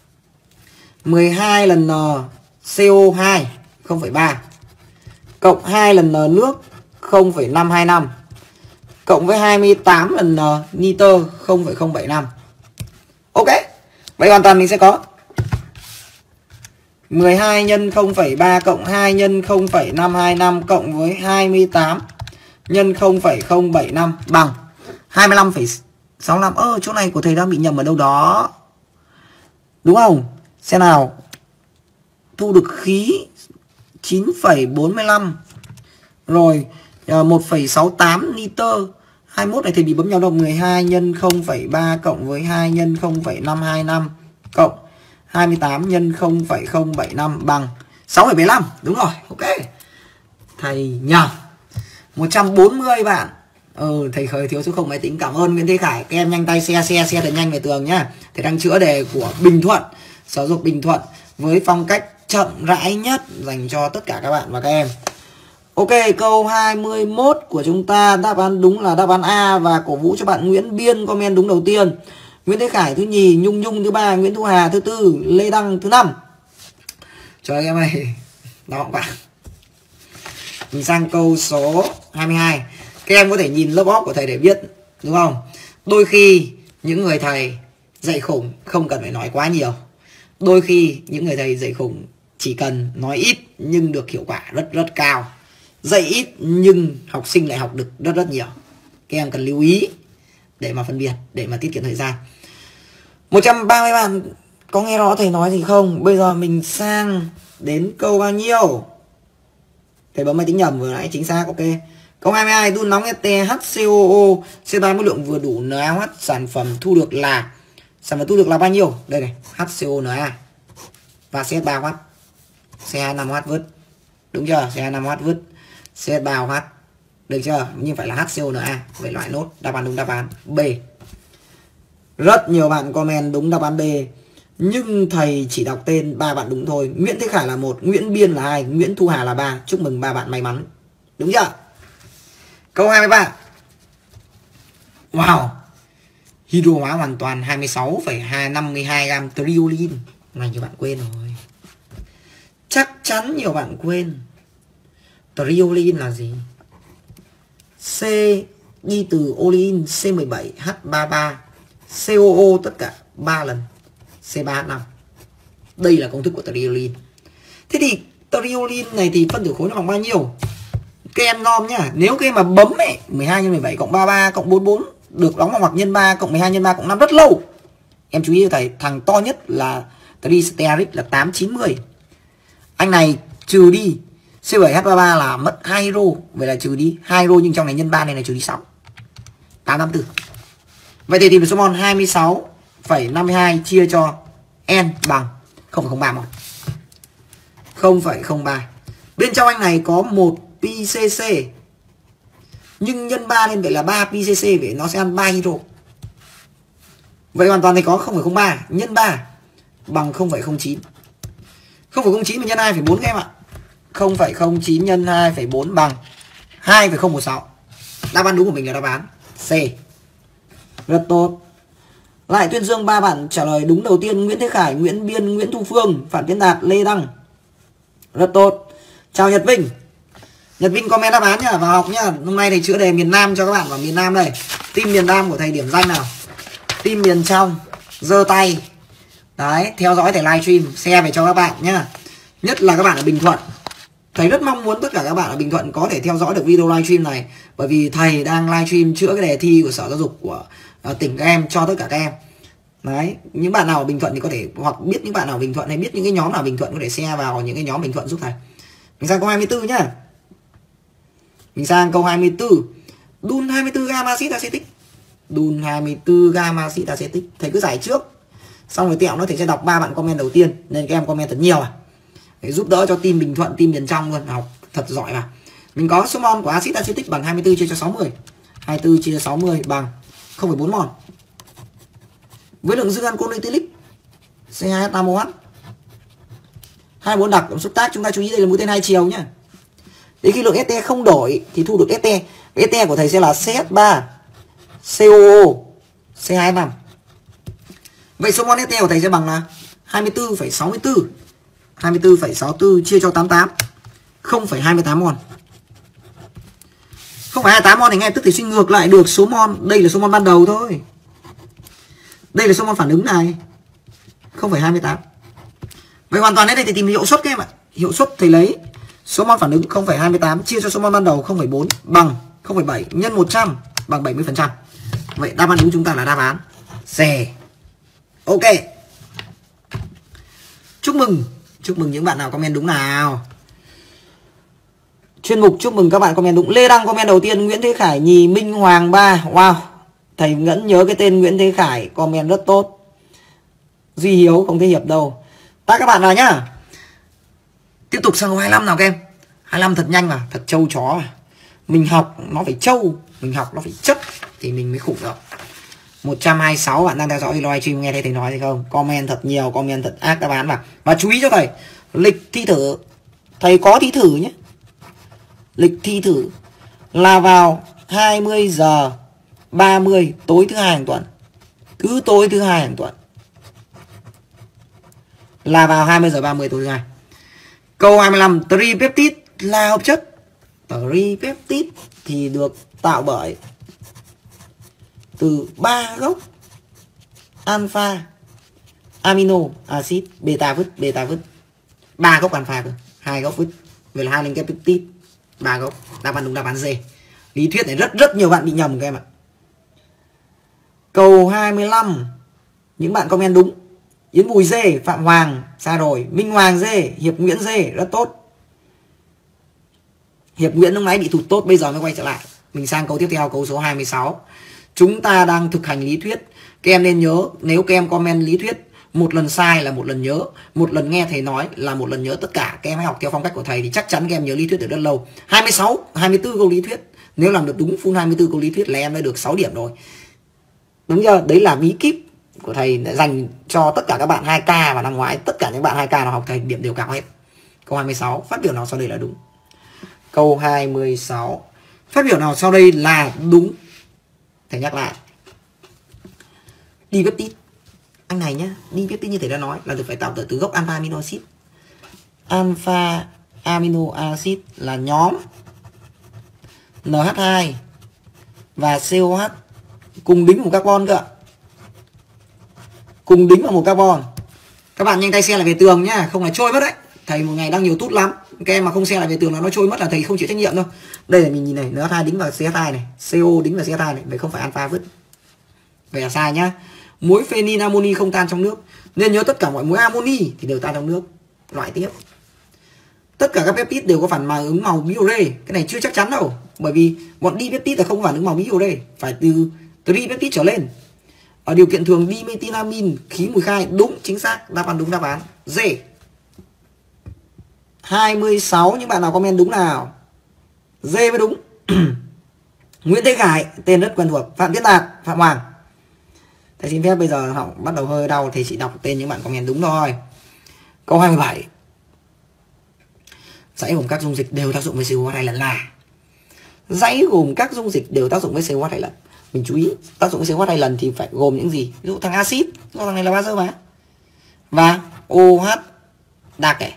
12 lần N CO2 0,3 cộng 2 lần N nước 0,525 cộng với 28 lần N nitơ 0,075. Ok. Vậy hoàn toàn mình sẽ có 12 nhân 0,3 cộng 2 nhân 0,525 cộng với 28 nhân 0,075 bằng 25,65. Chỗ này của thầy đang bị nhầm ở đâu đó. Đúng không? Xem nào. Thu được khí 9,45 rồi 1,68 nitơ. 21 này thì bị bấm nhau đâu. 12 nhân 0,3 cộng với 2 nhân 0,525 cộng 28 nhân 0,075 bằng 6,75. Đúng rồi, ok. Thầy nhầm. 140 bạn. Thầy khởi thiếu số 0 máy tính. Cảm ơn Nguyễn Thế Khải. Các em nhanh tay xe thật nhanh về tường nhá. Thầy đang chữa đề của Bình Thuận, Sở Giáo dục Bình Thuận với phong cách chậm rãi nhất dành cho tất cả các bạn và các em. Ok, câu 21 của chúng ta đáp án đúng là đáp án A, và cổ vũ cho bạn Nguyễn Biên comment đúng đầu tiên. Nguyễn Thế Khải thứ nhì, Nhung Nhung thứ ba, Nguyễn Thu Hà thứ tư, Lê Đăng thứ năm. Trời em ơi, đó bạn. Mình sang câu số 22. Các em có thể nhìn lớp óc của thầy để biết, đúng không? Đôi khi những người thầy dạy khủng không cần phải nói quá nhiều. Đôi khi những người thầy dạy khủng chỉ cần nói ít nhưng được hiệu quả rất cao. Dạy ít nhưng học sinh lại học được rất nhiều. Các em cần lưu ý để mà phân biệt, để mà tiết kiệm thời gian. 130 bạn có nghe rõ thầy nói gì không? Bây giờ mình sang đến câu bao nhiêu? Thầy bấm máy tính nhầm vừa nãy, chính xác, ok. Câu 22, đun nóng ST HCOO C3 mức lượng vừa đủ NaOH, sản phẩm thu được là bao nhiêu? Đây này, HCONa và CS3OH. C25OH vứt. Đúng chưa? C25OH vứt. CS3OH. Được chưa? Nhưng phải là HCONa. Vậy loại nốt. Đáp án đúng đáp án B. Rất nhiều bạn comment đúng đáp án B, nhưng thầy chỉ đọc tên 3 bạn đúng thôi. Nguyễn Thế Khải là 1, Nguyễn Biên là 2, Nguyễn Thu Hà là 3. Chúc mừng 3 bạn may mắn. Đúng chưa? Câu 23. Wow. Hydro hóa hoàn toàn 26,52 gram triolin. Này nhiều bạn quên rồi. Chắc chắn nhiều bạn quên. Triolin là gì? C đi từ olein C17H33 COO tất cả 3 lần C3H5. Đây là công thức của triolin. Thế thì triolin này thì phân tử khối nó bằng bao nhiêu? Các em nom nhá. Nếu các em mà bấm ấy 12 x 17 cộng 33 cộng 44 được đóng vào ngoặc nhân 3 cộng 12 x 3 cộng 5 rất lâu. Em chú ý cho thầy, thằng to nhất là tristearic là 890. Anh này trừ đi C7H33 là mất 2 hydro, vậy là trừ đi 2 hydro, nhưng trong này nhân 3 này là trừ đi 6. 854. Vậy thì tìm được số mol 26,52 chia cho N bằng 0,03 mol. 0,03. Bên trong anh này có 1 PCC, nhưng nhân 3 lên vậy là 3 PCC, vậy nó sẽ ăn 3 hydro. Vậy hoàn toàn thì có 0,03 nhân 3 bằng 0,09. 0,09 mà nhân 2,4 các em ạ. 0,09 nhân 2,4 bằng 2,016. Đáp án đúng của mình là đáp án C. Rất tốt. Lại tuyên dương 3 bạn trả lời đúng đầu tiên: Nguyễn Thế Khải, Nguyễn Biên, Nguyễn Thu Phương, Phạm Tiến Đạt, Lê Đăng. Rất tốt. Chào Nhật Vinh. Nhật Vinh comment đáp án nhá, vào học nhá. Hôm nay thầy chữa đề miền Nam cho các bạn vào miền Nam đây. Team miền Nam của thầy điểm danh nào. Team miền trong giơ tay. Đấy, theo dõi thầy livestream, share về cho các bạn nhá. Nhất là các bạn ở Bình Thuận. Thầy rất mong muốn tất cả các bạn ở Bình Thuận có thể theo dõi được video livestream này, bởi vì thầy đang livestream chữa cái đề thi của Sở Giáo dục của tỉnh các em cho tất cả các em. Đấy, những bạn nào ở Bình Thuận thì có thể, hoặc biết những bạn nào ở Bình Thuận hay biết những cái nhóm nào ở Bình Thuận có thể share vào những cái nhóm Bình Thuận giúp thầy. Mình sang câu 24 nhá. Mình sang câu 24. Đun 24 gam axit acetic. Đun 24 gam axit acetic. Thầy cứ giải trước. Xong rồi tẹo nó thầy sẽ đọc 3 bạn comment đầu tiên, nên các em comment thật nhiều để giúp đỡ cho team Bình Thuận, team miền trong luôn, học thật giỏi mà. Mình có số mol của axit acetic bằng 24 chia cho 60. 24 chia cho 60 bằng 0,4 mol. Với lượng dương ancol ethylic C2H5OH. 24 đặc xúc tác, chúng ta chú ý đây là mũi tên hai chiều nhá. Đến khi lượng ST không đổi thì thu được ST. ST của thầy sẽ là CH3 COO C25. Vậy số mol ST của thầy sẽ bằng là 24,64. 24,64 chia cho 88. 0,28 mol. 0,28 mol thì ngay tức thì suy ngược lại được số mol. Đây là số mol ban đầu thôi. Đây là số mol phản ứng này. 0,28. Vậy hoàn toàn đến đây thì tìm hiệu suất các em ạ. Hiệu suất thầy lấy số mol phản ứng 0,28 chia cho số mol ban đầu 0,4 bằng 0,7 nhân 100 bằng 70%. Vậy đáp án đúng chúng ta là đáp án C. Ok. Chúc mừng những bạn nào comment đúng nào. Chuyên mục chúc mừng các bạn comment đúng. Lê Đăng comment đầu tiên, Nguyễn Thế Khải nhì, Minh Hoàng 3. Wow. Thầy vẫn nhớ cái tên Nguyễn Thế Khải, comment rất tốt. Duy Hiếu không thấy Hiệp đâu. Tắt các bạn vào nhá. Tiếp tục sang câu 25 nào các em. 25 thật nhanh mà, thật trâu chó mà. Mình học nó phải trâu, mình học nó phải chất thì mình mới khủng được. 126 bạn đang theo dõi live stream, nghe thấy thầy nói hay không? Comment thật nhiều, comment thật ác đáp án vào. Và chú ý cho thầy, lịch thi thử thầy có thi thử nhé. Lịch thi thử là vào 20 giờ 30 tối thứ hai hàng tuần. Cứ tối thứ hai hàng tuần. Là vào 20 giờ 30 tối thứ hai. Câu 25, tripeptide là hợp chất. Tripeptide thì được tạo bởi từ 3 gốc alpha amino acid beta vứt 3 gốc alpha cơ, 2 gốc vứt. Vậy là 2 liên kết peptide, 3 gốc. Đáp án đúng đáp án D. Lý thuyết này rất nhiều bạn bị nhầm các em ạ. Câu 25, những bạn comment đúng. Yến Bùi D, Phạm Hoàng sai rồi, Minh Hoàng D, Hiệp Nguyễn D rất tốt. Hiệp Nguyễn lúc nãy bị tụt tốt, bây giờ mới quay trở lại. Mình sang câu tiếp theo, câu số 26. Chúng ta đang thực hành lý thuyết. Các em nên nhớ, nếu các em comment lý thuyết một lần sai là một lần nhớ, một lần nghe thầy nói là một lần nhớ tất cả. Các em hãy học theo phong cách của thầy thì chắc chắn các em nhớ lý thuyết được rất lâu. 26, 24 câu lý thuyết. Nếu làm được đúng full 24 câu lý thuyết là em đã được 6 điểm rồi. Đúng chưa? Đấy là bí kíp của thầy dành cho tất cả các bạn 2K và năm ngoái. Tất cả những bạn 2K nào học thầy điểm đều cao hết. Câu 26, phát biểu nào sau đây là đúng? Câu 26, phát biểu nào sau đây là đúng? Thầy nhắc lại. Dipeptide. Anh này nhá, dipeptide như thầy đã nói là được phải tạo từ gốc alpha amino acid. Alpha amino acid là nhóm NH2 và COH cùng đính một carbon cơ. Cùng đính vào một carbon. Các bạn nhanh tay xe lại về tường nhá, không là trôi mất đấy. Thầy một ngày đang nhiều tút lắm. Các em mà không xe lại về tường là nó trôi mất là thầy không chịu trách nhiệm đâu. Đây là mình nhìn này, NH2 đính vào CH2 này, CO đính vào CH2 này, vậy không phải alpha vứt. Vậy là sai nhá. Muối phenylamoni không tan trong nước. Nên nhớ tất cả mọi muối amoni thì đều tan trong nước. Loại tiếp. Tất cả các peptide đều có phản ứng màu biore. Cái này chưa chắc chắn đâu. Bởi vì bọn dipeptide là không phản ứng màu biore, phải từ tripeptide trở lên. Ở điều kiện thường dimethylamine khí mùi khai, đúng chính xác, đáp án đúng đáp án D. 26 những bạn nào comment đúng nào? D mới đúng. Nguyễn Thế Khải, tên rất quen thuộc. Phạm Thiết Đạt, Phạm Hoàng. Thầy xin phép bây giờ họ bắt đầu hơi đau, thầy chỉ đọc tên những bạn comment đúng thôi. Câu 27. Dãy gồm các dung dịch đều tác dụng với COH hai lần là. Dãy gồm các dung dịch đều tác dụng với COH hai lần. Mình chú ý, tác dụng với COH hai lần thì phải gồm những gì? Ví dụ thằng axit, thằng này là bazơ mà. Và OH đa kể.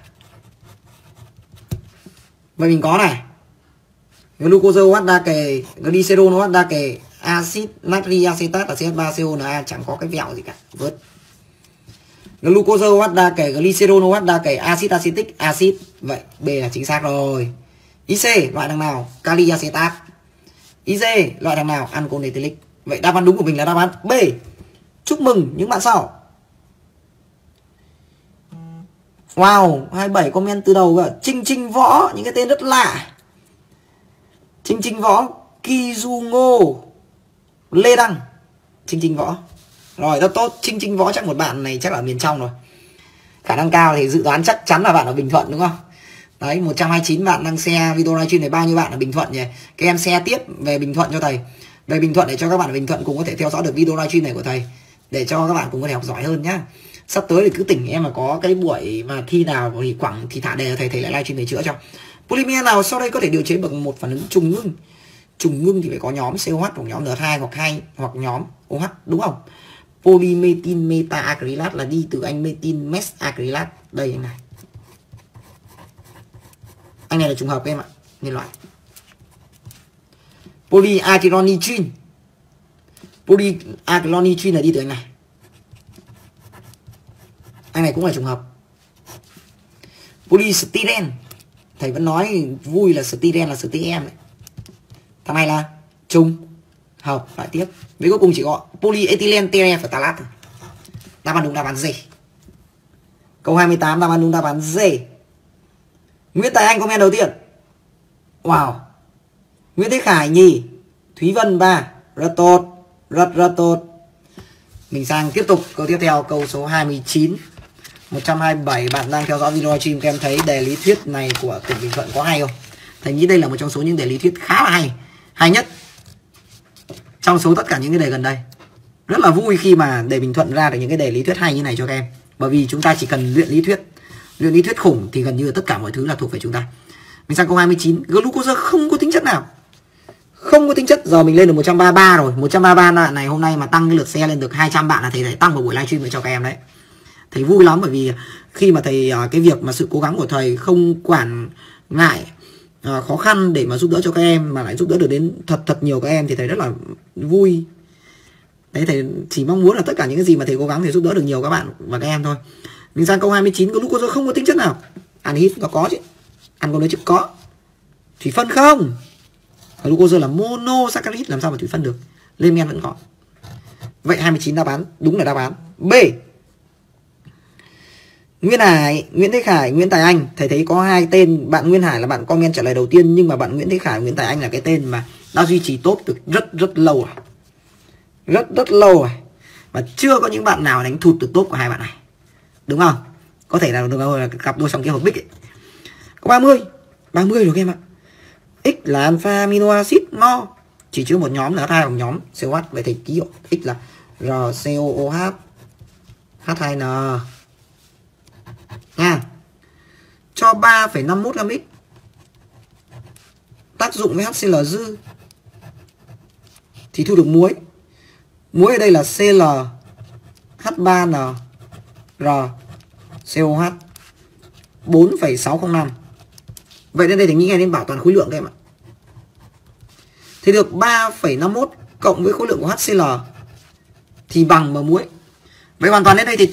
Vậy mình có này. Glucose OH đa kể, glycerol OH đa kể, axit natri acetat là CH3CONa, chẳng có cái vẹo gì cả. Vớt. Glucose OH đa kể, glycerol OH đa kể, axit acetic, axit. Vậy B là chính xác rồi. IC loại đằng nào? Kali acetat. IC loại đằng nào? Ancol ethylic. Vậy đáp án đúng của mình là đáp án B. Chúc mừng những bạn sau. Wow, 27 comment từ đầu cơ. Trinh Võ, những cái tên rất lạ. Trinh Võ, Kizungo, Lê Đăng. Trinh Võ. Rồi, rất tốt. Trinh Võ chắc một bạn này chắc ở miền trong rồi. Khả năng cao thì dự đoán chắc chắn là bạn ở Bình Thuận đúng không? Đấy, 129 bạn đang share video livestream này, bao nhiêu bạn ở Bình Thuận nhỉ? Các em share tiếp về Bình Thuận cho thầy. Về Bình Thuận để cho các bạn ở Bình Thuận cùng có thể theo dõi được video livestream này của thầy. Để cho các bạn cùng có thể học giỏi hơn nhá. Sắp tới thì cứ tỉnh em mà có cái buổi mà thi nào thì quảng thì thả đề thầy lại livestream thầy chữa cho. Polymer nào sau đây có thể điều chế bằng một phản ứng trùng ngưng? Trùng ngưng thì phải có nhóm COH hoặc nhóm N2 hoặc nhóm OH đúng không? Polymethyl meta acrylat là đi từ anh methyl mes acrylat. Đây anh này. Anh này là trùng hợp em ạ, nhân loại. Polyacrylonitrin. Polyacrylonitrin là đi từ anh này. Anh này cũng là trùng hợp. Polystyrene. Thầy vẫn nói vui là styrene là STM đấy. Thằng này là trùng hợp, lại tiếp. Với cuối cùng chỉ có polyethylene terephthalate thôi. Đáp án đúng đáp án D. Câu 28 đáp án đúng đáp án D. Nguyễn Tài Anh comment đầu tiên. Wow. Nguyễn Thế Khải nhì. Thúy Vân 3. Rất tốt. Rất tốt. Mình sang tiếp tục câu tiếp theo, câu số 29. 127 bạn đang theo dõi video stream, các em thấy đề lý thuyết này của tỉnh Bình Thuận có hay không? Thầy nghĩ đây là một trong số những đề lý thuyết khá là hay nhất trong số tất cả những cái đề gần đây. Rất là vui khi mà đề Bình Thuận ra được những cái đề lý thuyết hay như này cho các em. Bởi vì chúng ta chỉ cần luyện lý thuyết khủng thì gần như tất cả mọi thứ là thuộc về chúng ta. Mình sang câu 29, glucose không có tính chất nào. Không có tính chất. Giờ mình lên được 133 rồi. 133 bạn này hôm nay mà tăng cái lượt xe lên được 200 bạn là thầy lại tăng một buổi livestream cho các em đấy. Thầy vui lắm, bởi vì khi mà thầy cái việc mà sự cố gắng của thầy không quản ngại khó khăn để mà giúp đỡ cho các em, mà lại giúp đỡ được đến thật nhiều các em thì thầy rất là vui. Đấy, thầy chỉ mong muốn là tất cả những cái gì mà thầy cố gắng thì giúp đỡ được nhiều các bạn và các em thôi. Mình sang câu 29, glucose không có tính chất nào. Anhydride nó có chứ. Ăn câu đấy chứ có. Thủy phân không. Glucose là monosaccharide, làm sao mà thủy phân được. Lên men vẫn có. Vậy 29 đáp án đúng là đáp án B. Nguyên Hải, Nguyễn Thế Khải, Nguyễn Tài Anh. Thầy thấy có hai tên. Bạn Nguyên Hải là bạn comment trả lời đầu tiên, nhưng mà bạn Nguyễn Thế Khải, Nguyễn Tài Anh là cái tên mà đã duy trì top được rất lâu rồi. Rất lâu rồi. Và chưa có những bạn nào đánh thụt được top của hai bạn này. Đúng không? Có thể là cặp đôi trong cái hộp bích ấy. Có 30 rồi các em ạ. X là alpha amino acid no, chỉ chứa một nhóm là H2 hoặc nhóm COH. Vậy thì ký hiệu X là RCOOH H2N nha. Cho 3,51 gam X tác dụng với HCl dư thì thu được muối. Muối ở đây là Cl H3N R COH 4,605. Vậy đến đây thì nghĩ ngay đến bảo toàn khối lượng các em ạ. Thì được 3,51 cộng với khối lượng của HCl thì bằng vào muối. Vậy hoàn toàn đến đây thì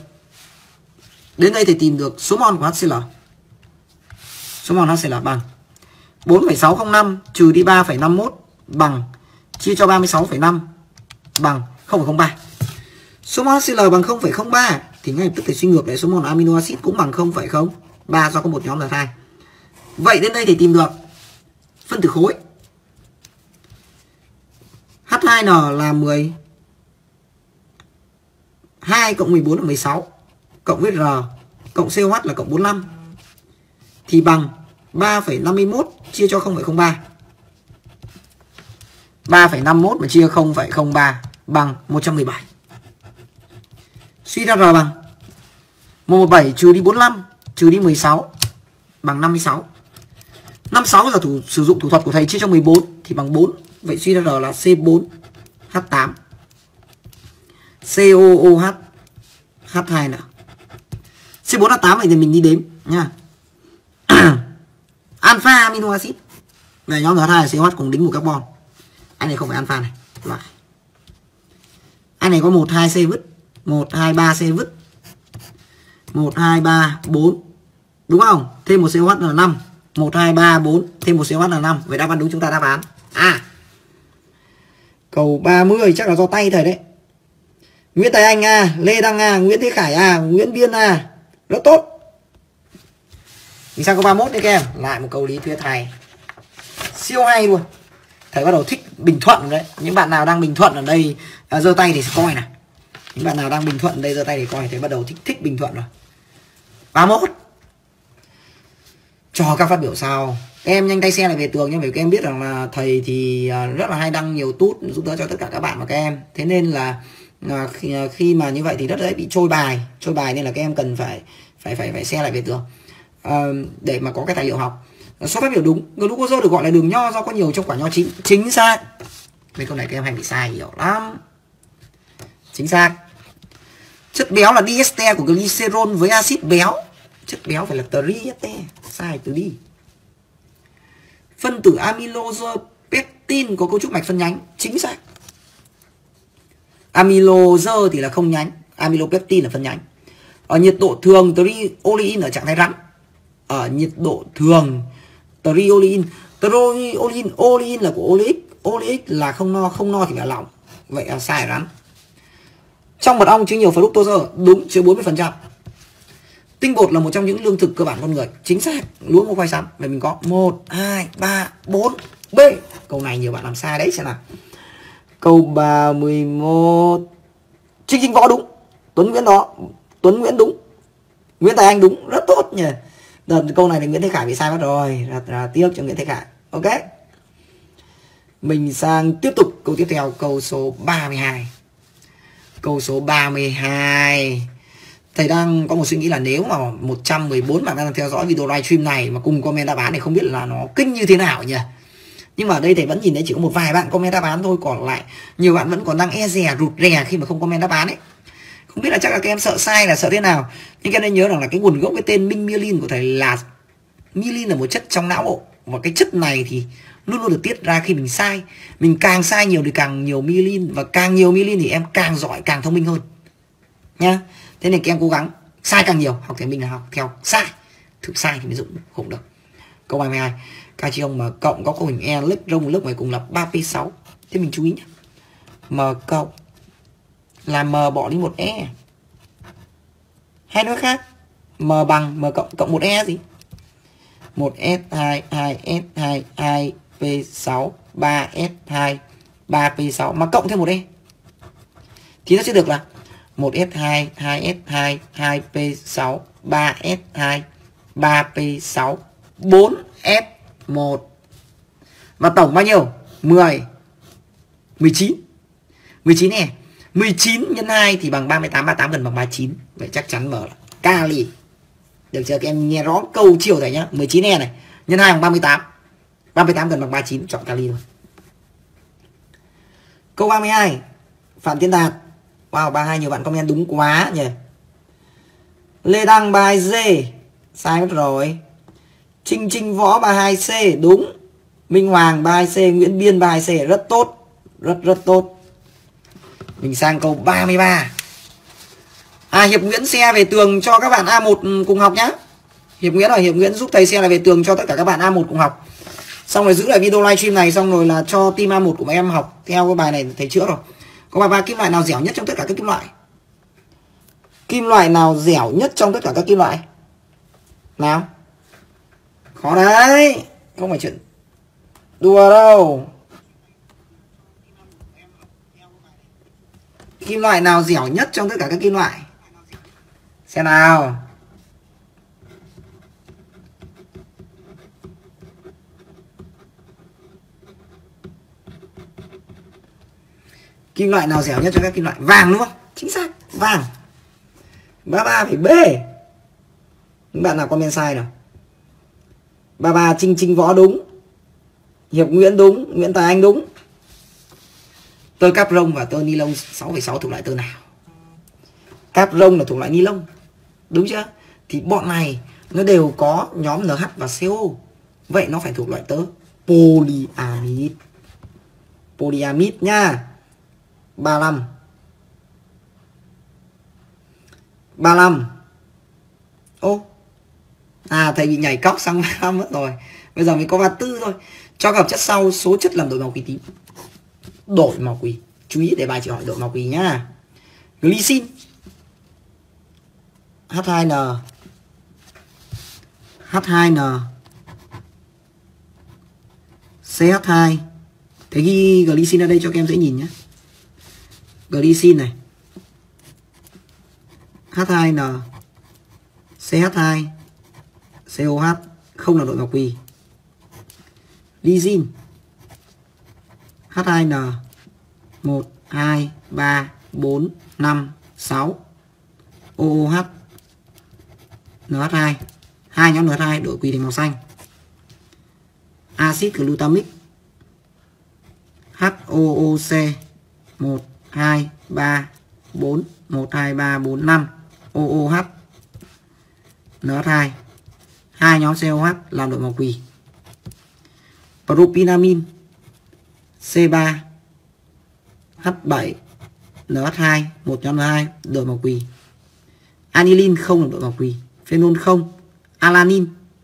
tìm được số mol của HCl. Số mol HCl bằng 4,605 trừ đi 3,51 bằng chia cho 36,5 bằng 0,03. Số mol HCl bằng 0,03 thì ngay lập tức thì suy ngược lại số mol amino acid cũng bằng 0,03 do có một nhóm là hai. Vậy đến đây thì tìm được phân tử khối. H2N là 12 cộng 14 là 16 cộng với R cộng COH là cộng 45 thì bằng 3,51 chia cho 0,03. 3,51 mà chia 0,03 bằng 117. Suy ra R bằng 117 trừ đi 45 trừ đi 16 bằng 56. 56 là sử dụng thủ thuật của thầy chia cho 14 thì bằng 4. Vậy suy ra R là C4H8 COOH H2N. C4H8 này thì mình đi đếm nha. Alpha amino acid. Về nhóm H2 là COH cùng đính một carbon. Anh này không phải alpha này. Loại. Anh này có 1 2 C vứt, 1 2 3 C vứt. 1 2 3 4. Đúng không? Thêm một COH là 5. 1 2 3 4 thêm một COH là 5. Vậy đáp án đúng chúng ta đáp án A. Câu 30 chắc là do tay thầy đấy. Nguyễn Tài Anh A, Lê Đăng A, Nguyễn Thế Khải A, Nguyễn Biên A. Rất tốt. Mình sang câu 31 đi các em. Lại một câu lý thuyết hay. Siêu hay luôn. Thầy bắt đầu thích Bình Thuận đấy. Những bạn nào đang Bình Thuận ở đây giơ tay thì coi nào. Những bạn nào đang Bình Thuận ở đây giơ tay thì coi. Thầy bắt đầu thích Bình Thuận rồi. 31. Cho các phát biểu sau. Em nhanh tay xe lại về tường nhé. Bởi vì các em biết rằng là thầy thì rất là hay đăng nhiều tút giúp đỡ cho tất cả các bạn và các em. Thế nên là khi mà như vậy thì rất dễ bị trôi bài nên là các em cần phải xe lại về tường để mà có cái tài liệu học. Số phát biểu đúng. Glucose được gọi là đường nho do có nhiều trong quả nho chín. Chính xác. Mấy câu này các em hay bị sai nhiều lắm. Chính xác. Chất béo là diester của glycerol với axit béo. Chất béo phải là triester. Sai từ đi. Phân tử amylose pectin có cấu trúc mạch phân nhánh. Chính xác. Amylose thì là không nhánh, amylopectin là phân nhánh. Ở nhiệt độ thường triolein ở trạng thái rắn. Ở nhiệt độ thường triolein là của oleic là không no thì là lỏng. Vậy là sai rắn. Trong mật ong chứa nhiều fructose, đúng, chứa 40%. Tinh bột là một trong những lương thực cơ bản con người. Chính xác. Lúa ngô khoai sắn. Vậy mình có 1 2 3 4 B. Câu này nhiều bạn làm sai đấy xem nào. Câu 31. Trinh Võ đúng. Tuấn Nguyễn đúng. Nguyễn Tài Anh đúng, rất tốt nhỉ. Đợt câu này thì Nguyễn Thế Khải bị sai mất rồi, là tiếc cho Nguyễn Thế Khải. Ok. Mình sang tiếp tục câu tiếp theo, câu số 32. Câu số 32. Thầy đang có một suy nghĩ là nếu mà 114 bạn đang theo dõi video livestream này mà cùng comment đáp án thì không biết là nó kinh như thế nào nhỉ. Nhưng mà ở đây thầy vẫn nhìn thấy chỉ có một vài bạn comment đáp án thôi, còn lại nhiều bạn vẫn còn đang e dè rụt rè khi mà không comment đáp án ấy. Không biết là chắc là các em sợ sai là sợ thế nào. Nhưng các em nên nhớ rằng là cái nguồn gốc cái tên Minh Myelin của thầy là myelin là một chất trong não bộ, và cái chất này thì luôn luôn được tiết ra khi mình sai. Mình càng sai nhiều thì càng nhiều myelin, và càng nhiều myelin thì em càng giỏi, càng thông minh hơn nhá. Thế nên các em cố gắng sai càng nhiều, học thầy Minh là học theo sai, thực sai thì mới dụng khủng được. Câu 22. Ca chi ông M cộng có cấu hình E lớp rông lớp ngoài cùng là 3P6. Thế mình chú ý nhé, M cộng là M bỏ đi một E. Hay nói khác, M bằng M cộng một E gì? 1S2, 2S2, 2P6, 3S2, 3P6 mà cộng thêm một E thì nó sẽ được là 1S2, 2S2, 2P6, 3S2, 3P6, 4S1. Và tổng bao nhiêu? 10. 19. 19 nè. 19 nhân 2 thì bằng 38, 38 gần bằng 39. Vậy chắc chắn mở là kali. Được chưa? Các em nghe rõ câu chiều thầy nhá. 19 e này nhân 2 bằng 38. 38 gần bằng 39, chọn kali luôn. Câu 32. Phạm Tiến Đạt. Wow, 32 nhiều bạn comment đúng quá nhỉ. Lê Đăng 32G. Sai mất rồi. Trinh Võ 32C đúng. Minh Hoàng 32C, Nguyễn Biên 32C, rất tốt. Rất tốt. Mình sang câu 33. Hiệp Nguyễn share về tường cho các bạn A1 cùng học nhá. Hiệp Nguyễn giúp thầy share lại về tường cho tất cả các bạn A1 cùng học. Xong rồi giữ lại video livestream này, xong rồi là cho team A1 của em học theo cái bài này thầy chữa rồi. Có bài kim loại nào dẻo nhất trong tất cả các kim loại? Kim loại nào dẻo nhất trong tất cả các kim loại? Nào? Khó đấy, không phải chuyện đùa đâu. Kim loại nào dẻo nhất trong tất cả các kim loại? Xem nào. Kim loại nào dẻo nhất trong các kim loại? Vàng đúng không? Chính xác, vàng. 33 phải B. Những bạn nào comment sai nào? 33 Trinh Võ đúng. Hiệp Nguyễn đúng, Nguyễn Tài Anh đúng. Tơ cáp rông và tơ ni lông 6,6 thuộc loại tơ nào? Cáp rông là thuộc loại ni lông, đúng chưa? Thì bọn này nó đều có nhóm NH và CO. Vậy nó phải thuộc loại tơ polyamide. Polyamide nha. 35. Ô. Thầy bị nhảy cóc sang 35 mất rồi. Bây giờ mới có 34 thôi. Cho hợp chất sau, số chất làm đổi màu quý tím. Đổi màu quý. Chú ý để bài chỉ hỏi đổi màu quý nhá. Glycine. H2N. H2N. CH2. Thế ghi glycine ở đây cho các em dễ nhìn nhé. Glycine này. H2N. CH2. COH. Không là đội màu quỳ. Lysine. H2N. 1, 2, 3, 4, 5, 6. OOH. NH2. Hai nhóm NH2 đổi quỳ thành màu xanh. Axit glutamic. HOOC. 1, 2, 3, 4. 1, 2, 3, 4, 5. OOH. NH2. Hai nhóm COH làm đổi màu quỳ. Propinamine. C3. H7. NH2. Một nhóm NH2 đổi màu quỳ. Aniline không là đổi màu quỳ. Phenol không. Alanine.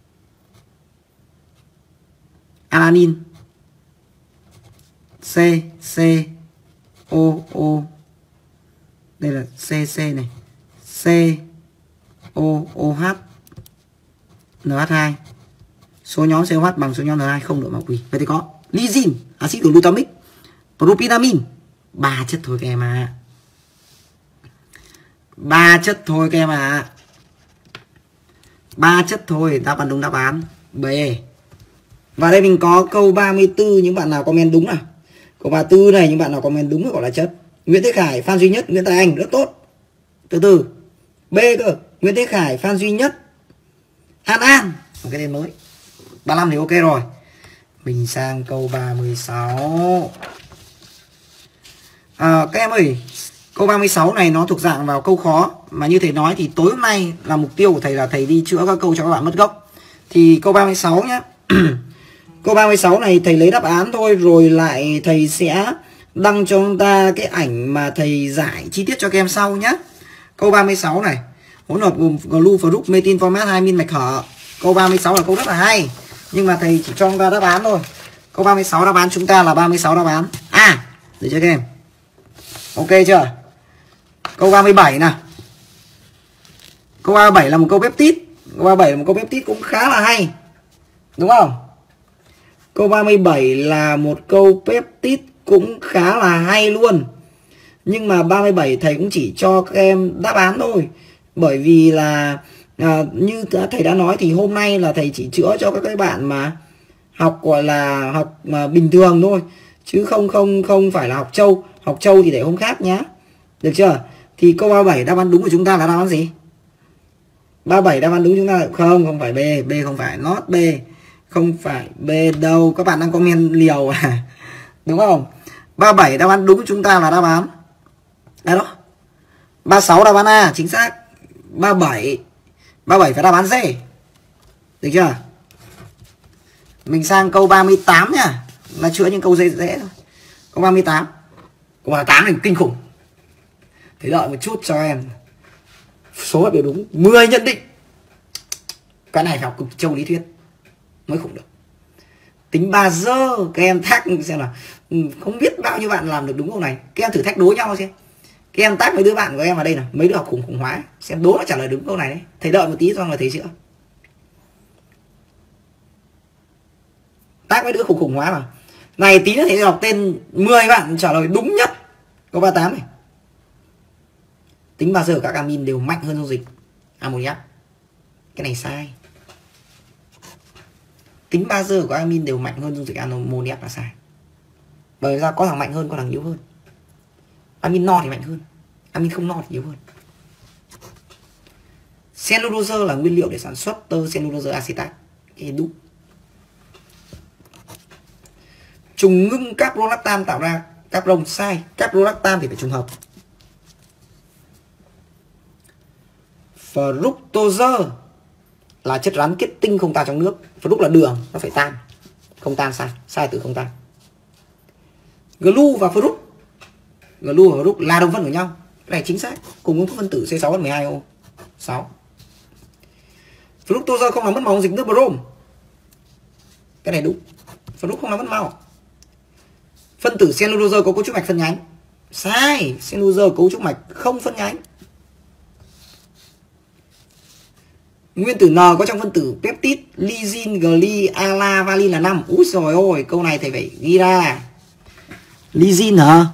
Alanine. C. O. Đây là CC này. C. OH. NH2. Số nhóm COH bằng số nhóm NH2 không đổi màu quỳ. Vậy thì có lysine, axit glutamic, propinamine. 3 chất thôi các em ạ. 3 chất thôi các em ạ. 3 chất thôi, đáp án đúng đáp án B. Và đây mình có câu 34, những bạn nào comment đúng nào. Câu 34 này những bạn nào comment đúng gọi là chất. Nguyễn Thế Khải, Phan Duy Nhất, Nguyễn Tài Anh, rất tốt. Từ từ. B cơ, Nguyễn Thế Khải, Phan Duy Nhất, An, một cái tên mới. 35 thì ok rồi. Mình sang câu 36. Các em ơi, câu 36 này nó thuộc dạng vào câu khó. Mà như thầy nói thì tối hôm nay là mục tiêu của thầy là thầy đi chữa các câu cho các bạn mất gốc. Thì câu 36 nhé. Câu 36 này thầy lấy đáp án thôi, rồi lại thầy sẽ đăng cho chúng ta cái ảnh mà thầy giải chi tiết cho các em sau nhé. Câu 36 này, hỗn hợp gồm glu, fruc, metin, format, 2 min mạch hở. Câu 36 là câu rất là hay, nhưng mà thầy chỉ cho chúng ta đáp án thôi. Câu 36 đáp án chúng ta là 36 đáp án A. Được chưa các em? Ok chưa? Câu 37 nào. Câu 37 là một câu peptide. Câu 37 là một câu peptide cũng khá là hay, đúng không? Câu 37 là một câu peptide cũng khá là hay luôn. Nhưng mà 37 thầy cũng chỉ cho các em đáp án thôi. Bởi vì là như thầy đã nói thì hôm nay là thầy chỉ chữa cho các bạn mà học gọi là học mà bình thường thôi, chứ không phải là học trâu. Học trâu thì để hôm khác nhá. Được chưa? Thì câu 37 đáp án đúng của chúng ta là đáp án gì? 37 đáp án đúng chúng ta là không phải B. B không phải, not B. Không phải B đâu. Các bạn đang comment liều à? Đúng không? 37 đáp án đúng của chúng ta là đáp án đây đó. 36 đáp án A, chính xác. 37 phải đáp án D. Được chưa? Mình sang câu 38 nhá. Là chữa những câu dễ thôi. Câu 38. Câu 38 này kinh khủng. Thế đợi một chút cho em. Số đều đúng, 10 nhận định. Cái này phải học cực châu lý thuyết mới khủng được. Tính 3 giờ các em thắc xem là không biết bao nhiêu bạn làm được đúng câu này. Các em thử thách đố nhau xem. Các em tag mấy đứa bạn của em vào đây nào, mấy đứa học khủng hóa, xem đố nó trả lời đúng câu này đấy. Thầy đợi một tí xong rồi thầy chữa. Tag mấy đứa khủng hóa mà. Này tí nữa thầy đọc tên 10 bạn trả lời đúng nhất câu 38 này. Tính 3 giờ các amin đều mạnh hơn dung dịch ammoniac. Cái này sai. Tính 3 giờ của amin đều mạnh hơn dung dịch ammoniac là sai. Bởi ra có thằng mạnh hơn, có thằng yếu hơn. Amin no thì mạnh hơn, amin không no thì yếu hơn. Cellulose là nguyên liệu để sản xuất tơ cellulose acetate. Cái đúng. Trùng ngưng caprolactam tạo ra capron, sai. Caprolactam thì phải trùng hợp. Fructose là chất rắn kết tinh không tan trong nước. Fruct là đường, nó phải tan. Không tan, sai. Sai từ không tan. Glu và fruct là đồng phân của nhau. Cái này chính xác. Cùng công thức phân tử C6H12O 6. Fructose không làm mất màu dịch nước brom. Cái này đúng. Fruct không làm mất màu. Phân tử cellulose có cấu trúc mạch phân nhánh. Sai. Cellulose cấu trúc mạch không phân nhánh. Nguyên tử N có trong phân tử peptide lysine, gly, ala, valine là 5. Úi dồi ôi, câu này thầy phải ghi ra. Lysine hả?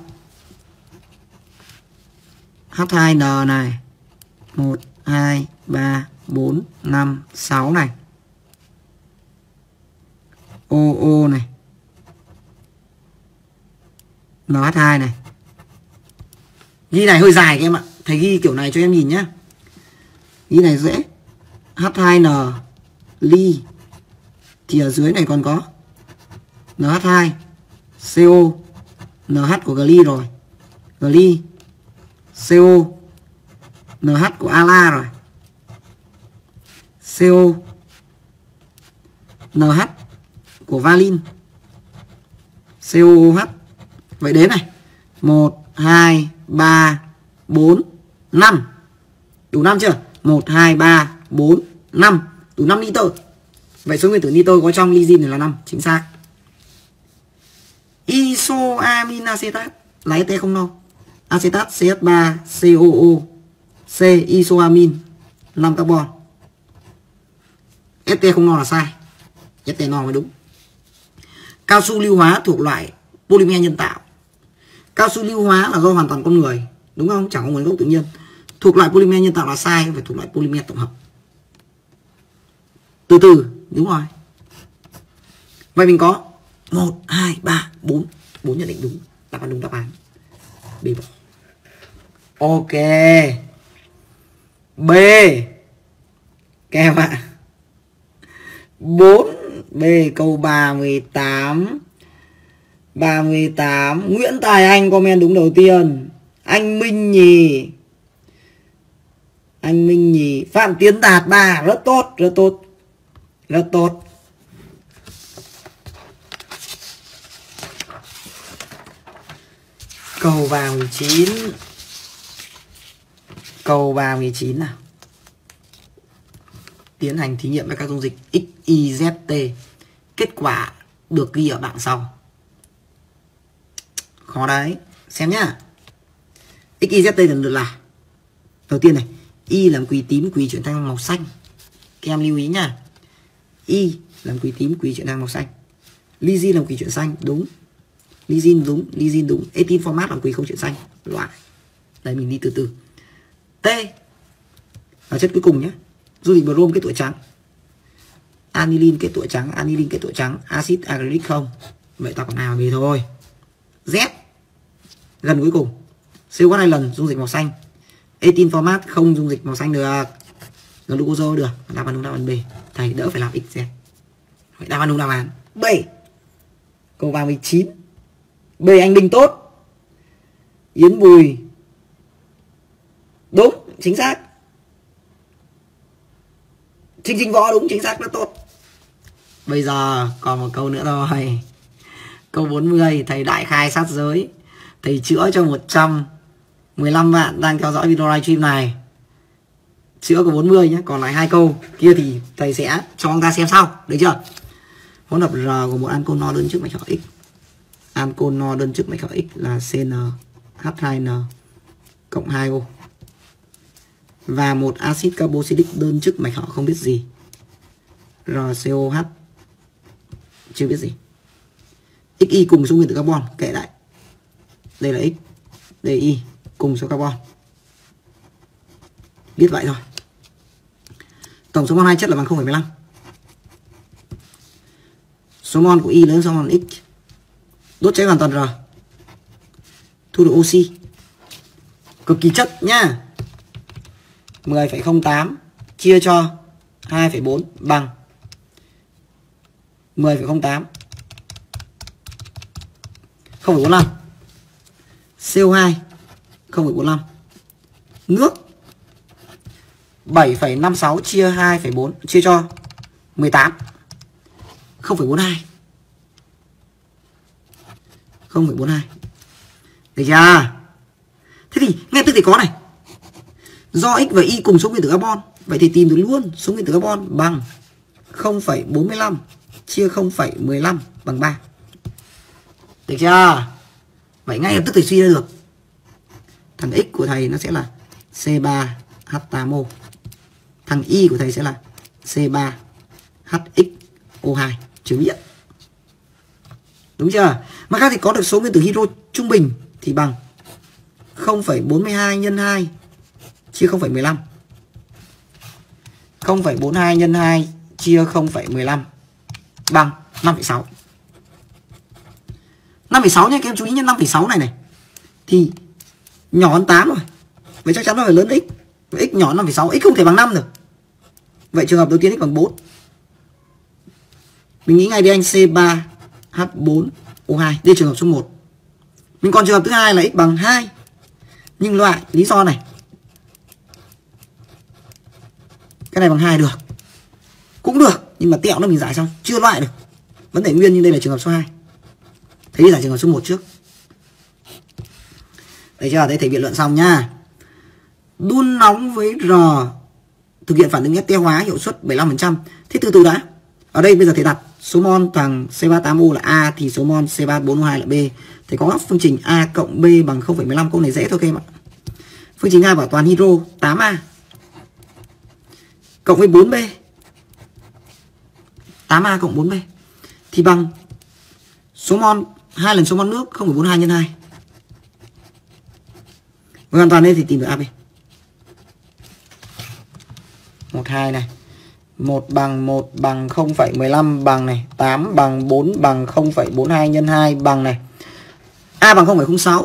H2N này. 1, 2, 3, 4, 5, 6 này. OO này. NH2 này. Ghi này hơi dài các em ạ. Thầy ghi kiểu này cho em nhìn nhé. Ghi này dễ. H2N ly. Thì ở dưới này còn có NH2 CO. NH của gly rồi. Gly CO. NH của ala rồi. CO. NH của valine. COOH. Vậy đến này. 1, 2, 3, 4, 5. Đủ 5 chưa? 1, 2, 3, 4, 5. Đủ 5 nitơ. Vậy số nguyên tử nitơ có trong lysine này là 5. Chính xác. Isoamin acetat là ST không no. Acetat CH3 COO C isoamin 5 carbon. ST không no là sai. ST no mới đúng. Cao su lưu hóa thuộc loại polymer nhân tạo. Cao su lưu hóa là do hoàn toàn con người, đúng không? Chẳng có nguồn gốc tự nhiên. Thuộc loại polymer nhân tạo là sai, phải thuộc loại polymer tổng hợp. Từ từ, đúng rồi. Vậy mình có 1, 2, 3, 4. 4 nhận định đúng. Đáp án đúng đáp án B bỏ. Ok. B. Các em ạ. 4B câu 38. 38. Nguyễn Tài Anh comment đúng đầu tiên. Anh Minh Nhì. Anh Minh Nhì. Phạm Tiến Đạt 3. Rất tốt, rất tốt. Rất tốt. Câu 39. Câu 39 nào. Tiến hành thí nghiệm với các dung dịch X, Y, Z, T. Kết quả được ghi ở bảng sau. Khó đấy. Xem nhá. X, Y, Z, T lần lượt là. Đầu tiên này. Y làm quỳ tím, quỳ chuyển sang màu xanh. Các em lưu ý nhá. Y làm quỳ tím, quỳ chuyển sang màu xanh. Lysine làm quỳ chuyển xanh. Đúng. Lysine đúng. Lysine đúng. Ethyl format làm quỳ không chuyển xanh. Loại. Đây mình đi từ từ. T là chất cuối cùng nhé. Dung dịch brom kết tủa trắng. Aniline kết tủa trắng. Aniline kết tủa trắng. Acid agarictic không. Vậy ta còn A và B thôi. Z gần cuối cùng. CO hai lần dung dịch màu xanh. Ethyl format không dung dịch màu xanh được. Glucose được. Đáp án đúng đáp án B. Thầy đỡ phải làm X Z. Vậy đáp án đúng đáp án B. Câu 39. B anh Bình tốt. Yến Bùi đúng, chính xác. Trình Võ đúng, chính xác, rất tốt. Bây giờ còn một câu nữa thôi. Câu 40, thầy đại khai sát giới. Thầy chữa cho 115 bạn đang theo dõi video livestream này. Chữa có 40 nhé, còn lại 2 câu kia thì thầy sẽ cho ông ta xem sau, được chưa? Hỗn hợp R của một ancol no đơn chức mạch họ X. Ancol no đơn chức mạch họ X là CnH2n cộng 2O. Và một axit carboxylic đơn chức mạch họ không biết gì. RCOH chưa biết gì. XY cùng số nguyên tử carbon, kệ lại. Đây là X, đây là Y, cùng số carbon. Biết vậy thôi. Tổng số mol hai chất là bằng 0,15. Số mol của Y lớn số mol X. Đốt cháy hoàn toàn R. Thu được oxy. Cực kỳ chất nhá. 10,08 chia cho 2,4 bằng 10,08 0,45. CO2 0,45. Nước 7,56 chia 2,4 chia cho 18 0,42. 0,42. Được chưa? Thế thì ngay tức thì có này. Do X và Y cùng số nguyên tử carbon, vậy thì tìm được luôn số nguyên tử carbon bằng 0,45 chia 0,15 bằng 3. Được chưa? Vậy ngay lập tức thầy suy ra được. Thằng X của thầy nó sẽ là C3H8O. Thằng Y của thầy sẽ là C3HXO2. Chứ biết. Đúng chưa? Mặt khác thì có được số nguyên tử hydro trung bình thì bằng 0,42 nhân 2 chia 0,15. 0,42 nhân 2 chia 0,15 bằng 5,6. 5,6 nhé, các em chú ý nhé, 5,6 này thì nhỏ hơn 8 rồi. Vậy chắc chắn nó phải lớn x. Vậy x nhỏ hơn 5,6, x không thể bằng 5 được. Vậy trường hợp đầu tiên x bằng 4. Mình nghĩ ngay đi anh, C3H4O2. Đây là trường hợp số 1. Mình còn trường hợp thứ hai là x bằng 2. Nhưng loại lý do này. Cái này bằng 2 được. Cũng được, nhưng mà tẹo nó mình giải xong, chưa loại được. Vẫn để nguyên, nhưng đây là trường hợp số 2. Thế thì giải trường hợp số 1 trước. Đấy chưa? Đây thầy biện luận xong nhá. Đun nóng với R thực hiện phản ứng ester hóa hiệu suất 75%. Thế từ từ đã. Ở đây bây giờ thầy đặt số mol thằng C3H8O là A thì số mol C3H4O2 là B. Thầy có phương trình A cộng B bằng 0,15. Câu này dễ thôi các em ạ. Phương trình A bảo toàn hydro 8A cộng với 4B. 8A cộng 4B thì bằng số mol 2 lần số mol nước 0,42 nhân 2. Hoàn toàn đây thì tìm được AB. 12 này. 1 bằng 1 bằng 0,15 bằng này, 8 bằng 4 bằng 0,42 nhân 2 bằng này. A bằng 0,06.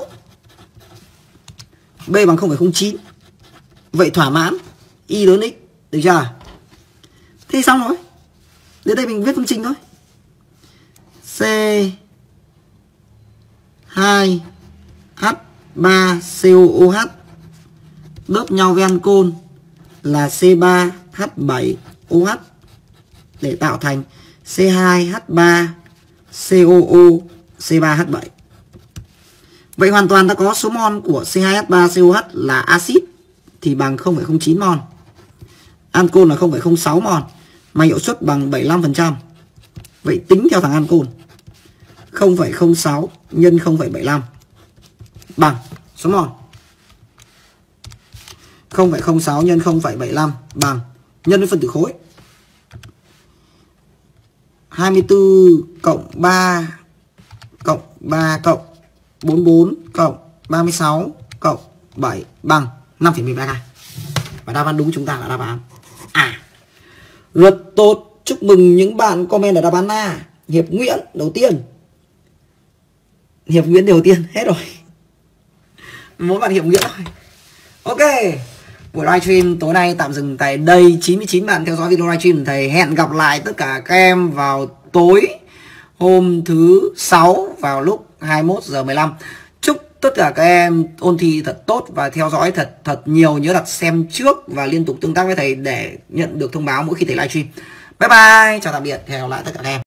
B bằng 0,09. Vậy thỏa mãn y lớn x, được chưa? Thế xong rồi. Đến đây mình viết phương trình thôi. C2H3COOH đớp nhau với ancol là C3H7OH để tạo thành C2H3COO C3H7. Vậy hoàn toàn ta có số mol của C2H3COH là axit thì bằng 0,09 mol. Ancol là 0,06 mol mà hiệu suất bằng 75%. Vậy tính theo thằng ancol 0,06 nhân 0,75 bằng số mol. 0,06 nhân 0,75 bằng nhân với phân tử khối 24 cộng 3 cộng 3 cộng 44 cộng 36 cộng 7 bằng 5,13 gram. Và đáp án đúng chúng ta là đáp án A. Rất tốt. Chúc mừng những bạn comment ở đáp án A. Hiệp Nguyễn đầu tiên. Hiệp Nguyễn đầu tiên hết rồi. Mỗi bạn Hiệp Nguyễn thôi. Ok. Buổi livestream tối nay tạm dừng tại đây. 99 bạn theo dõi video livestream thầy. Hẹn gặp lại tất cả các em vào tối hôm thứ 6 vào lúc 21h15. Chúc tất cả các em ôn thi thật tốt và theo dõi thật nhiều. Nhớ đặt xem trước và liên tục tương tác với thầy để nhận được thông báo mỗi khi thầy livestream. Bye bye, chào tạm biệt, hẹn gặp lại tất cả các em.